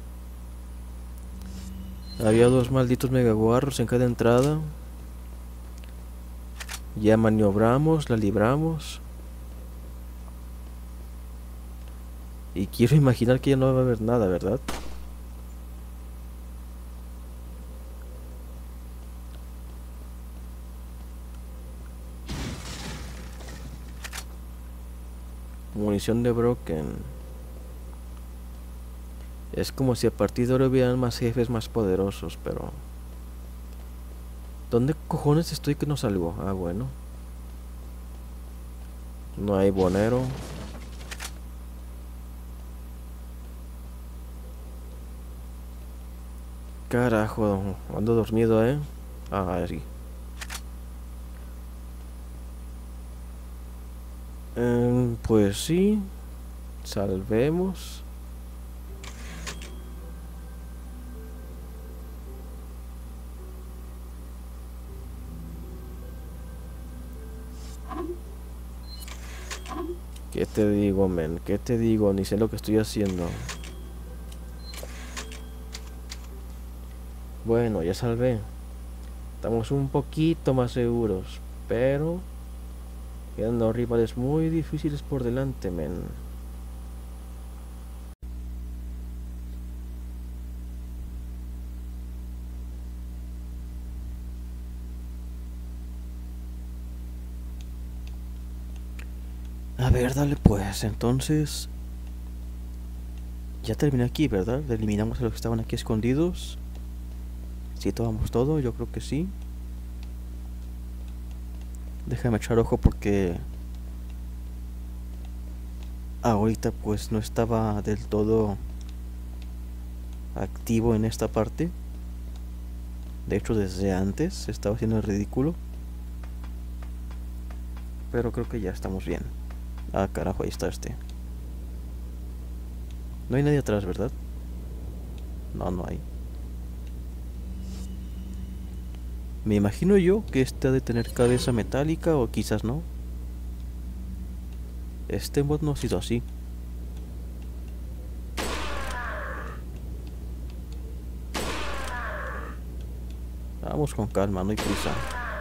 Había dos malditos megaguarros en cada entrada. Ya maniobramos, la libramos. Y quiero imaginar que ya no va a haber nada, ¿verdad? Munición de Broken. Es como si a partir de ahora hubieran más jefes más poderosos, pero... ¿Dónde cojones estoy que no salgo? Ah, bueno. No hay bonero. Carajo, ando dormido, ¿eh? Ah, sí. Pues sí. Salvemos. ¿Qué te digo, men? ¿Qué te digo? Ni sé lo que estoy haciendo. Bueno, ya salvé. Estamos un poquito más seguros, pero quedan dos rivales muy difíciles por delante, men. A ver, dale pues, entonces... Ya terminé aquí, ¿verdad? Eliminamos a los que estaban aquí escondidos. Si tomamos todo, yo creo que sí. Déjame echar ojo porque... ahorita pues no estaba del todo activo en esta parte. De hecho desde antes estaba haciendo el ridículo. Pero creo que ya estamos bien. Ah, carajo, ahí está este. No hay nadie atrás, ¿verdad? No, no hay. Me imagino yo que este ha de tener cabeza metálica o quizás no. Este mod no ha sido así. Vamos con calma, no hay prisa.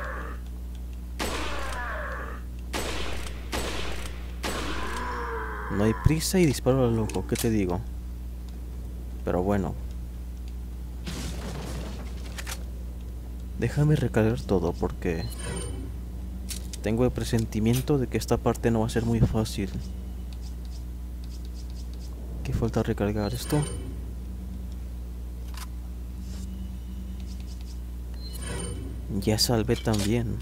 No hay prisa y disparo a lo loco, ¿qué te digo? Pero bueno. Déjame recargar todo porque... tengo el presentimiento de que esta parte no va a ser muy fácil. ¿Qué falta recargar esto? Ya salvé también.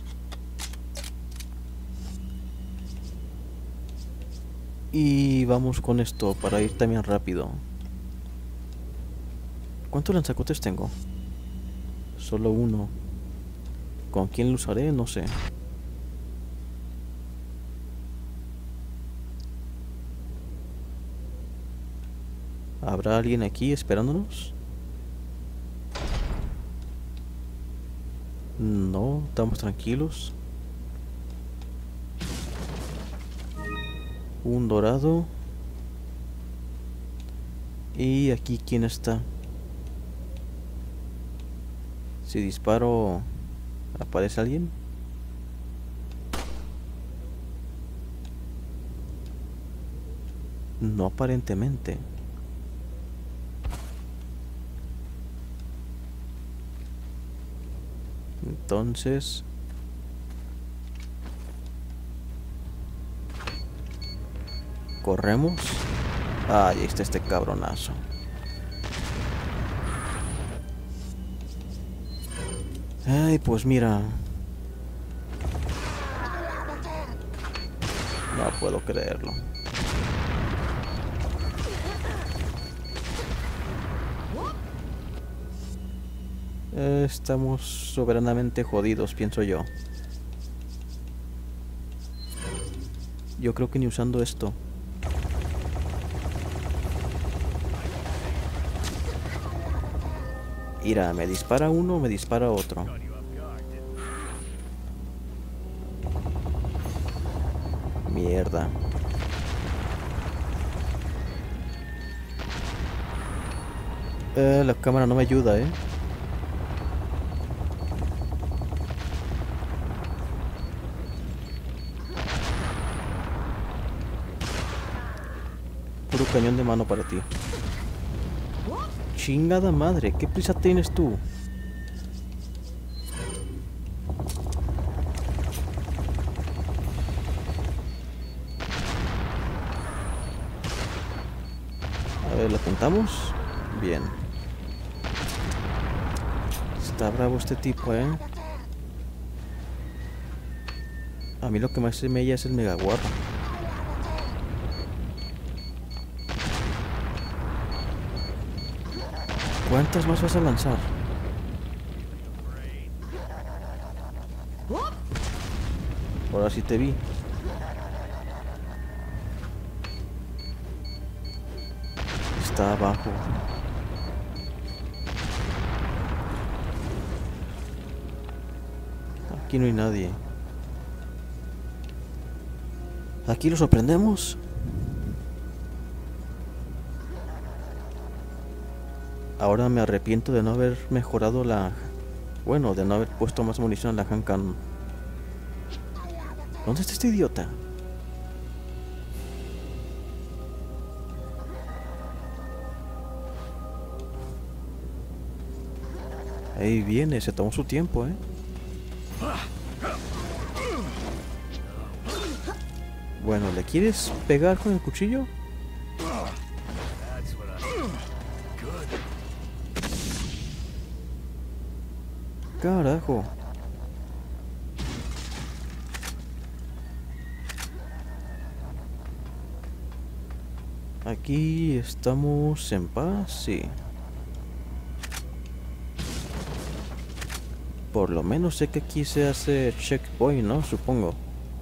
Y vamos con esto para ir también rápido. ¿Cuántos lanzacohetes tengo? Solo uno. ¿Con quién lo usaré? No sé. ¿Habrá alguien aquí esperándonos? No, estamos tranquilos. Un dorado. Y aquí, ¿quién está? Si disparo, ¿aparece alguien? No aparentemente. Entonces... corremos. Ah, ahí está este cabronazo. Ay, pues mira. No puedo creerlo. Estamos soberanamente jodidos, pienso yo. Yo creo que ni usando esto. Mira, me dispara uno, me dispara otro. Mierda. La cámara no me ayuda, Puro cañón de mano para ti. Chingada madre, ¿qué prisa tienes tú? A ver, ¿le apuntamos? Bien. Está bravo este tipo, A mí lo que más se me es el megaguarro. ¿Cuántas más vas a lanzar? Ahora sí te vi. Está abajo. Aquí no hay nadie. ¿Aquí lo sorprendemos? Ahora me arrepiento de no haber mejorado la... Bueno, de no haber puesto más munición en la hand cannon. ¿Dónde está este idiota? Ahí viene, se tomó su tiempo, Bueno, ¿le quieres pegar con el cuchillo? Carajo. Aquí estamos en paz, sí. Por lo menos sé que aquí se hace checkpoint, ¿no? Supongo.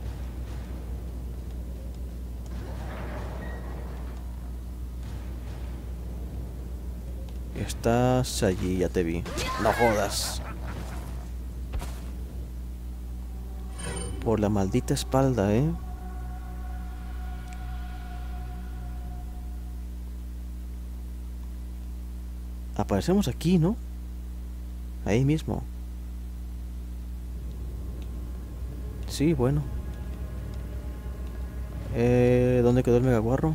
Estás allí, ya te vi. No jodas. Por la maldita espalda, Aparecemos aquí, ¿no? Ahí mismo. Sí, bueno. ¿Dónde quedó el megaguarro?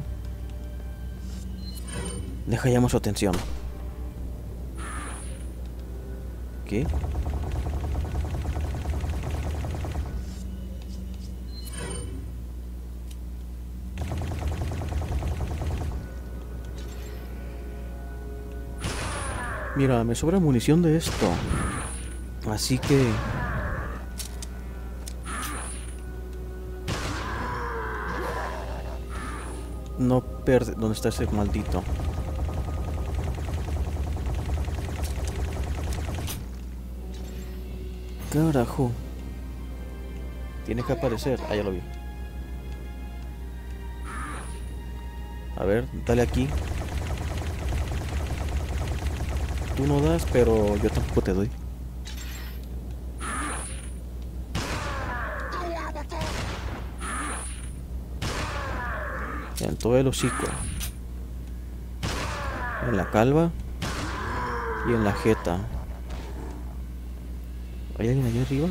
Deja llamo su atención. ¿Qué? Mira, me sobra munición de esto. Así que... no perde... ¿Dónde está ese maldito? Carajo. Tiene que aparecer. Ah, ya lo vi. A ver, dale aquí. Tú no das, pero yo tampoco te doy. En todo el hocico. En la calva. Y en la jeta. ¿Hay alguien allá arriba?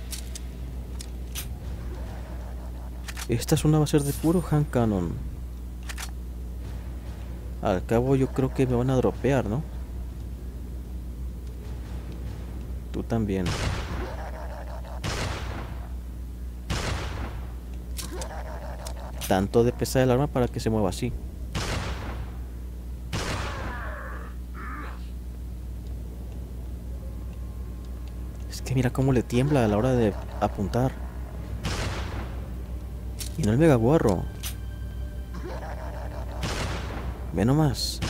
Esta zona va a ser de puro hand cannon. Al cabo yo creo que me van a dropear, ¿no? Tú también. Tanto de pesar el arma para que se mueva así. Es que mira cómo le tiembla a la hora de apuntar. Y no el megaguarro. Ve nomás.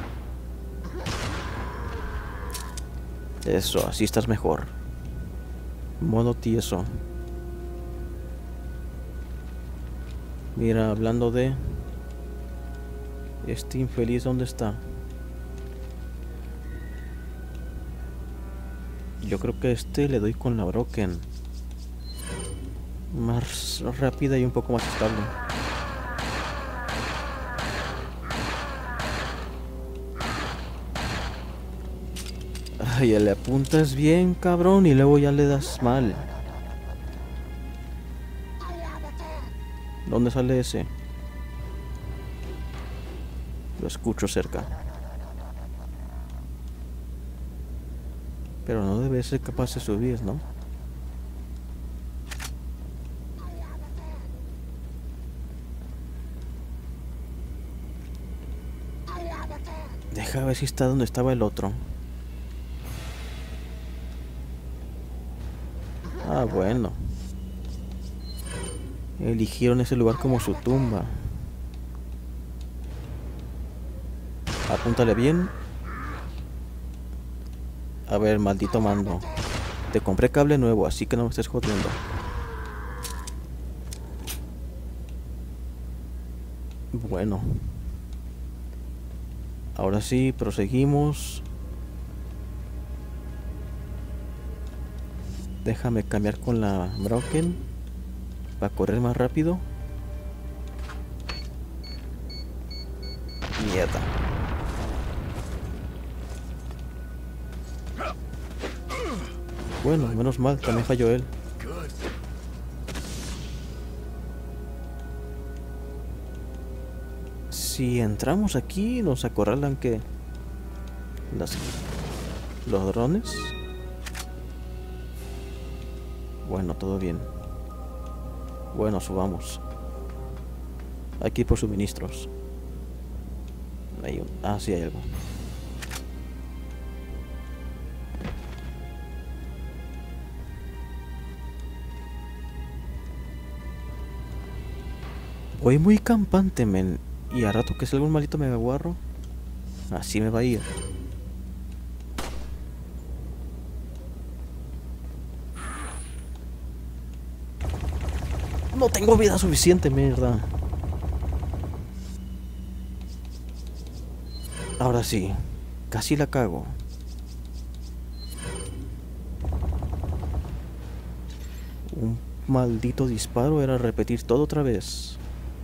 Eso, así estás mejor. Modo tieso. Mira, hablando de... este infeliz, ¿dónde está? Yo creo que le doy con la Broken. Más rápida y un poco más estable. Ay, le apuntas bien, cabrón, y luego ya le das mal. ¿Dónde sale ese? Lo escucho cerca. Pero no debe ser capaz de subir, ¿no? Deja ver si está donde estaba el otro. Ah, bueno. Eligieron ese lugar como su tumba. Apúntale bien. A ver, maldito mando. Te compré cable nuevo, así que no me estés jodiendo. Bueno. Ahora sí, proseguimos. Déjame cambiar con la Broken para correr más rápido. Mierda. Bueno, menos mal, también falló él. Si entramos aquí, nos acorralan que los drones. Bueno, todo bien. Bueno, subamos. Aquí por suministros. Hay un... Ah, sí hay algo. Voy muy campante, men. Y a rato que salga un maldito megaguarro, así me va a ir. No tengo vida suficiente, mierda. Ahora sí, casi la cago. Un maldito disparo era repetir todo otra vez.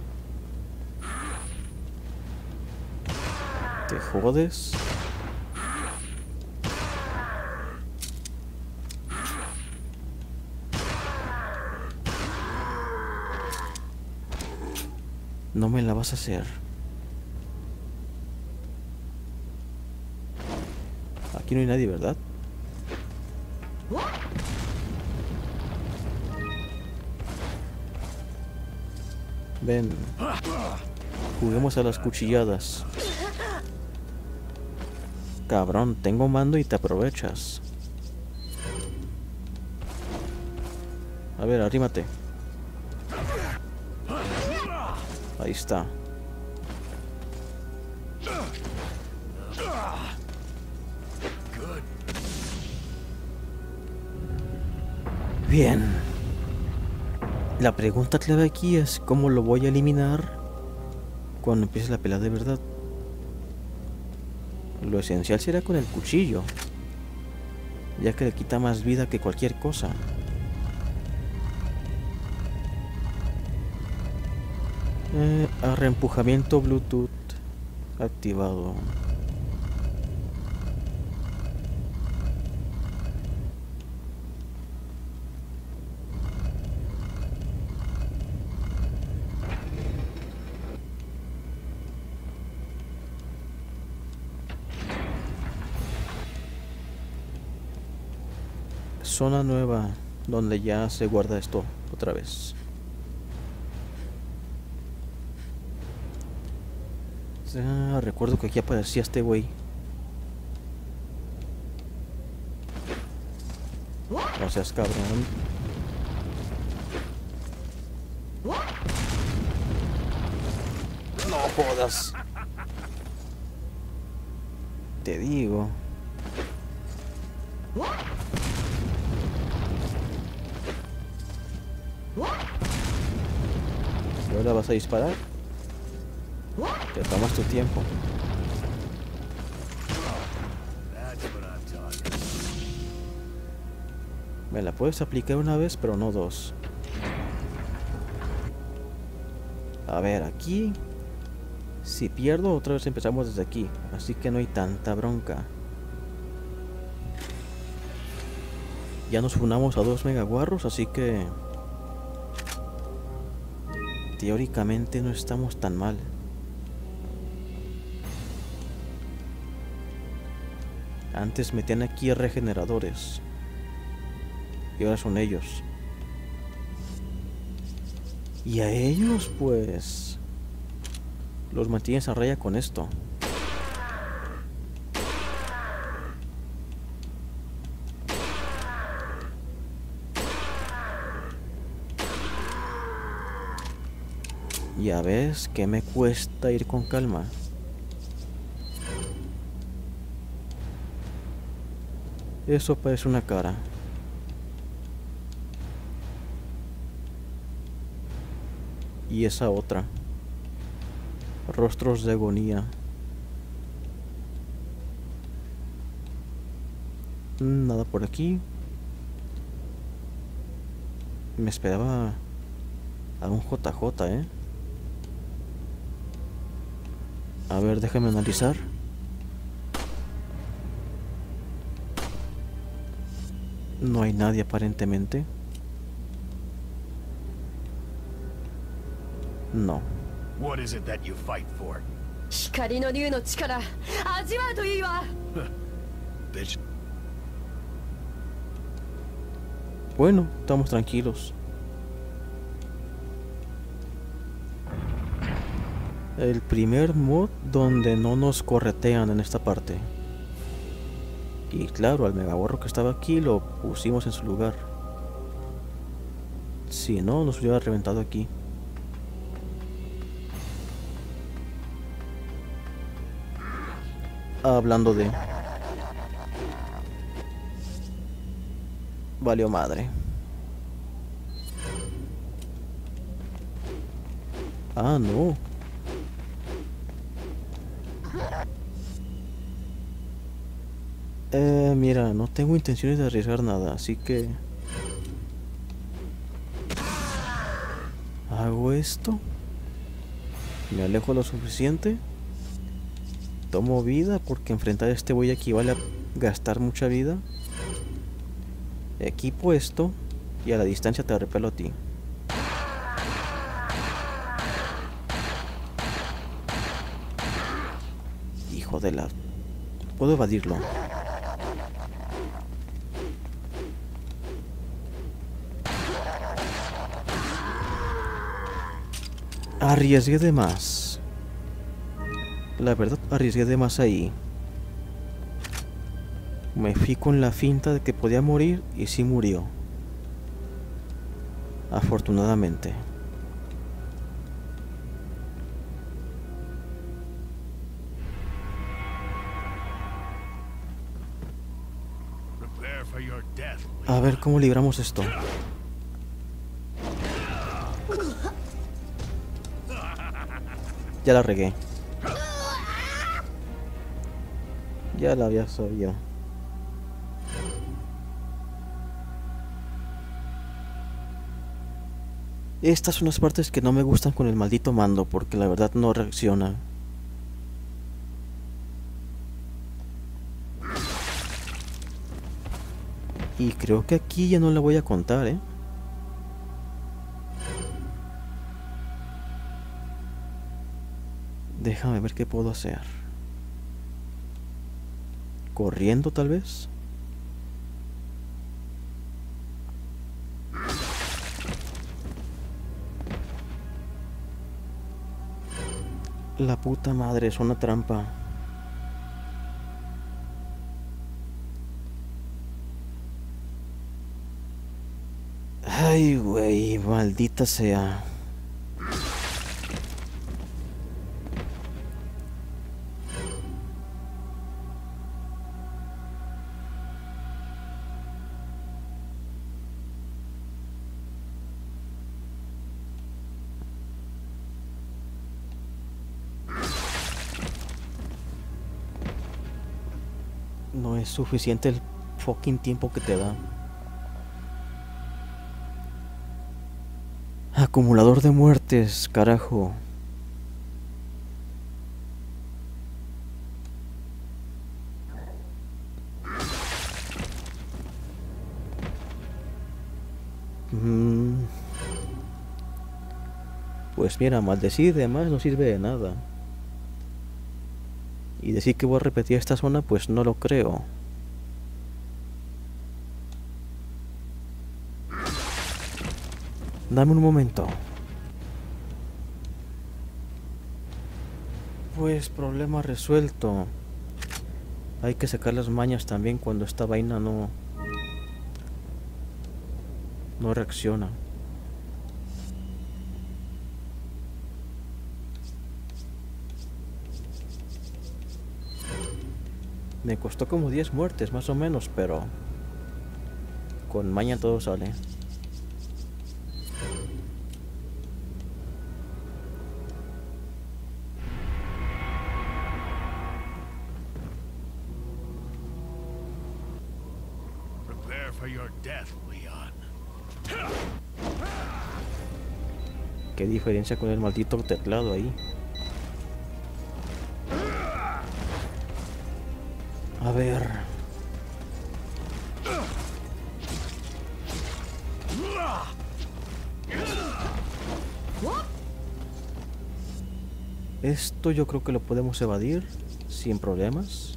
¿Te jodes? No me la vas a hacer. Aquí no hay nadie, ¿verdad? Ven. Juguemos a las cuchilladas. Cabrón, tengo mando y te aprovechas. A ver, arrímate. Ahí está. Bien. La pregunta clave aquí es cómo lo voy a eliminar cuando empiece la pelea de verdad. Lo esencial será con el cuchillo, ya que le quita más vida que cualquier cosa. Reempujamiento Bluetooth activado. Zona nueva, donde ya se guarda esto otra vez. Recuerdo que aquí aparecía este güey. No seas cabrón. No jodas. Te digo. ¿Y ahora vas a disparar? Te tomas tu tiempo. Me la puedes aplicar una vez, pero no dos. A ver, aquí... Si pierdo, otra vez empezamos desde aquí. Así que no hay tanta bronca. Ya nos funamos a 2 megaguarros, así que... teóricamente no estamos tan mal. Antes metían aquí regeneradores. Y ahora son ellos. Y a ellos, pues... los mantienes a raya con esto. Ya ves que me cuesta ir con calma. Eso parece una cara. Y esa otra. Rostros de agonía. Nada por aquí. Me esperaba a un JJ, ¿eh? A ver, déjame analizar. No hay nadie aparentemente. No. What is it that you fight for? 光の竜の力味わうといいわ。 Bitch. Bueno, estamos tranquilos. El primer mod donde no nos corretean en esta parte. Y claro, al megaborro que estaba aquí lo pusimos en su lugar. Si no, nos hubiera reventado aquí. Hablando de... valió madre. Ah, no. Mira, no tengo intenciones de arriesgar nada, así que... hago esto. Me alejo lo suficiente. Tomo vida, porque enfrentar a este güey equivale a gastar mucha vida. Equipo esto, y a la distancia te repelo a ti. Hijo de la... puedo evadirlo. Arriesgué de más. La verdad, arriesgué de más ahí. Me fui con la finta de que podía morir y sí murió. Afortunadamente. Prepare for your death. A ver cómo libramos esto. Ya la regué. Ya la había sabido. Estas son las partes que no me gustan con el maldito mando, porque la verdad no reacciona. Y creo que aquí ya no la voy a contar, ¿eh? Déjame ver qué puedo hacer. ¿Corriendo tal vez? La puta madre, es una trampa. Ay, güey, maldita sea. No es suficiente el fucking tiempo que te da. Acumulador de muertes, carajo. Pues mira, maldecir de más no sirve de nada. Y decir que voy a repetir esta zona, pues no lo creo. Dame un momento. Pues problema resuelto. Hay que sacar las mañas también cuando esta vaina no reacciona. Me costó como 10 muertes más o menos, pero con maña todo sale. Prepare for your death, Leon. Qué diferencia con el maldito teclado ahí. A ver. Esto yo creo que lo podemos evadir sin problemas.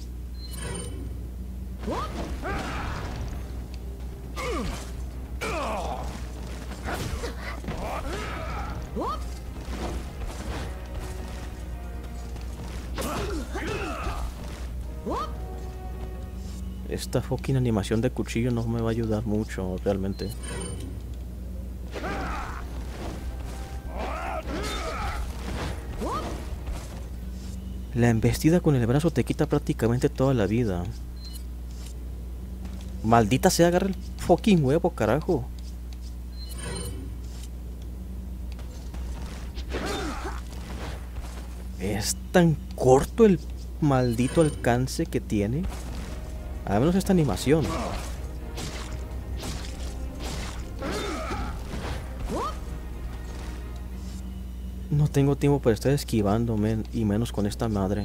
Esta fucking animación de cuchillo no me va a ayudar mucho, realmente. La embestida con el brazo te quita prácticamente toda la vida. Maldita sea, agarra el fucking huevo, carajo. Es tan corto el maldito alcance que tiene. Al menos esta animación. No tengo tiempo para estar esquivando, men, y menos con esta madre.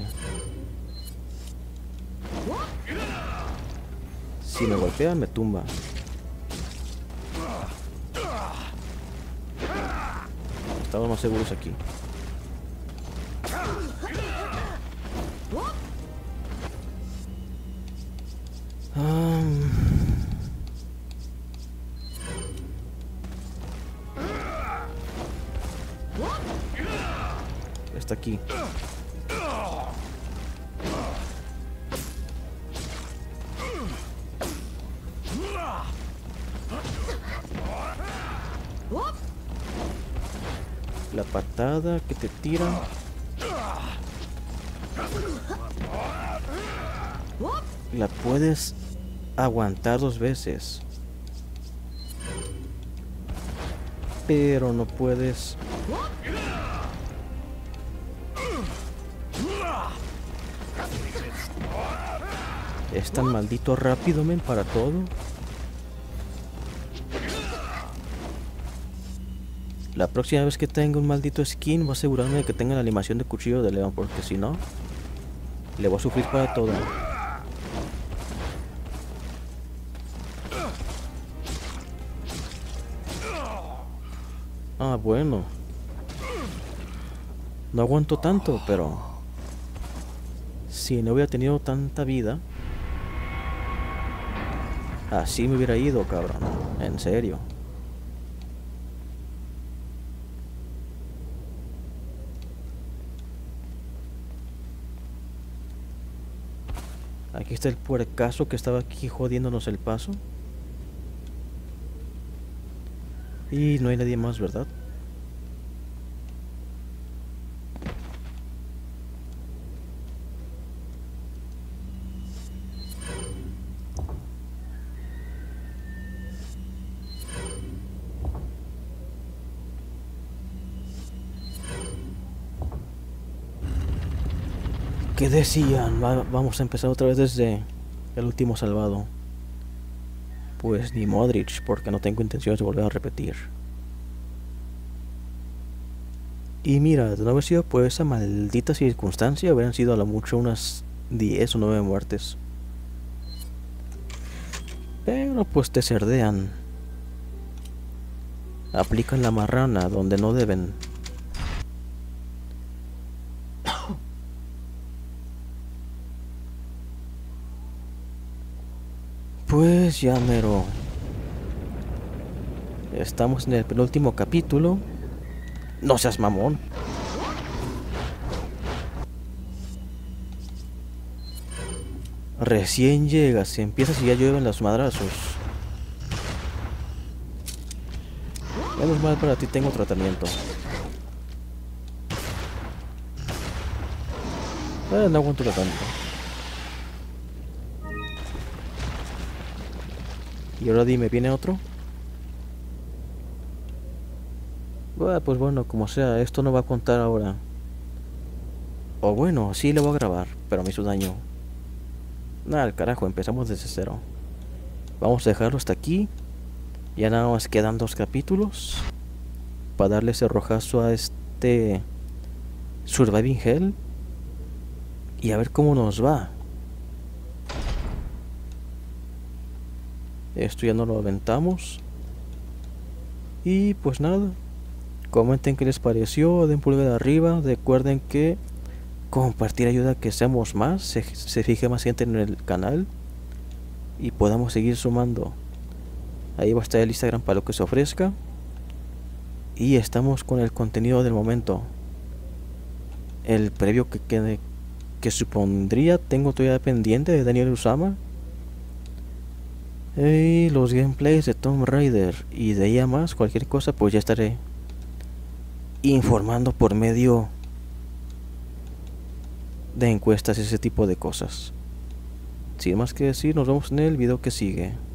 Si me golpea, me tumba. Estamos más seguros aquí. Está aquí. La patada que te tira. La puedes aguantar 2 veces. Pero no puedes. Es tan maldito rápido, men, para todo. La próxima vez que tenga un maldito skin, voy a asegurarme de que tenga la animación de cuchillo de león, porque si no, le voy a sufrir para todo. Ah, bueno. No aguanto tanto, pero si no hubiera tenido tanta vida, así me hubiera ido, cabrón. En serio. Aquí está el puercaso que estaba aquí jodiéndonos el paso. Y no hay nadie más, ¿verdad? ¿Qué decían? Vamos a empezar otra vez desde el último salvado. Pues ni Modric, porque no tengo intenciones de volver a repetir. Y mira, de no haber sido por esa maldita circunstancia, hubieran sido a lo mucho unas 10 o 9 muertes. Pero pues te cerdean. Aplican la marrana donde no deben. Pues ya mero. Estamos en el penúltimo capítulo. No seas mamón. Recién llegas y empiezas y ya llueven los madrazos. Menos mal para ti tengo tratamiento. No aguanto tanto. Y ahora dime, ¿viene otro? Pues bueno, como sea, esto no va a contar ahora. O bueno, sí le voy a grabar, pero me hizo daño. Nada, al carajo, empezamos desde cero. Vamos a dejarlo hasta aquí. Ya nada más quedan 2 capítulos para darle ese rojazo a este Surviving Hell y a ver cómo nos va. Esto ya no lo aventamos. Y pues nada, comenten qué les pareció, den pulgar arriba, recuerden que compartir ayuda a que seamos más, se fije más gente en el canal y podamos seguir sumando. Ahí va a estar el Instagram para lo que se ofrezca. Y estamos con el contenido del momento. El previo que supondría tengo todavía pendiente de Daniel Usama. Y los gameplays de Tomb Raider. Y de ahí a más, cualquier cosa, pues ya estaré informando por medio de encuestas y ese tipo de cosas. Sin más que decir, nos vemos en el video que sigue.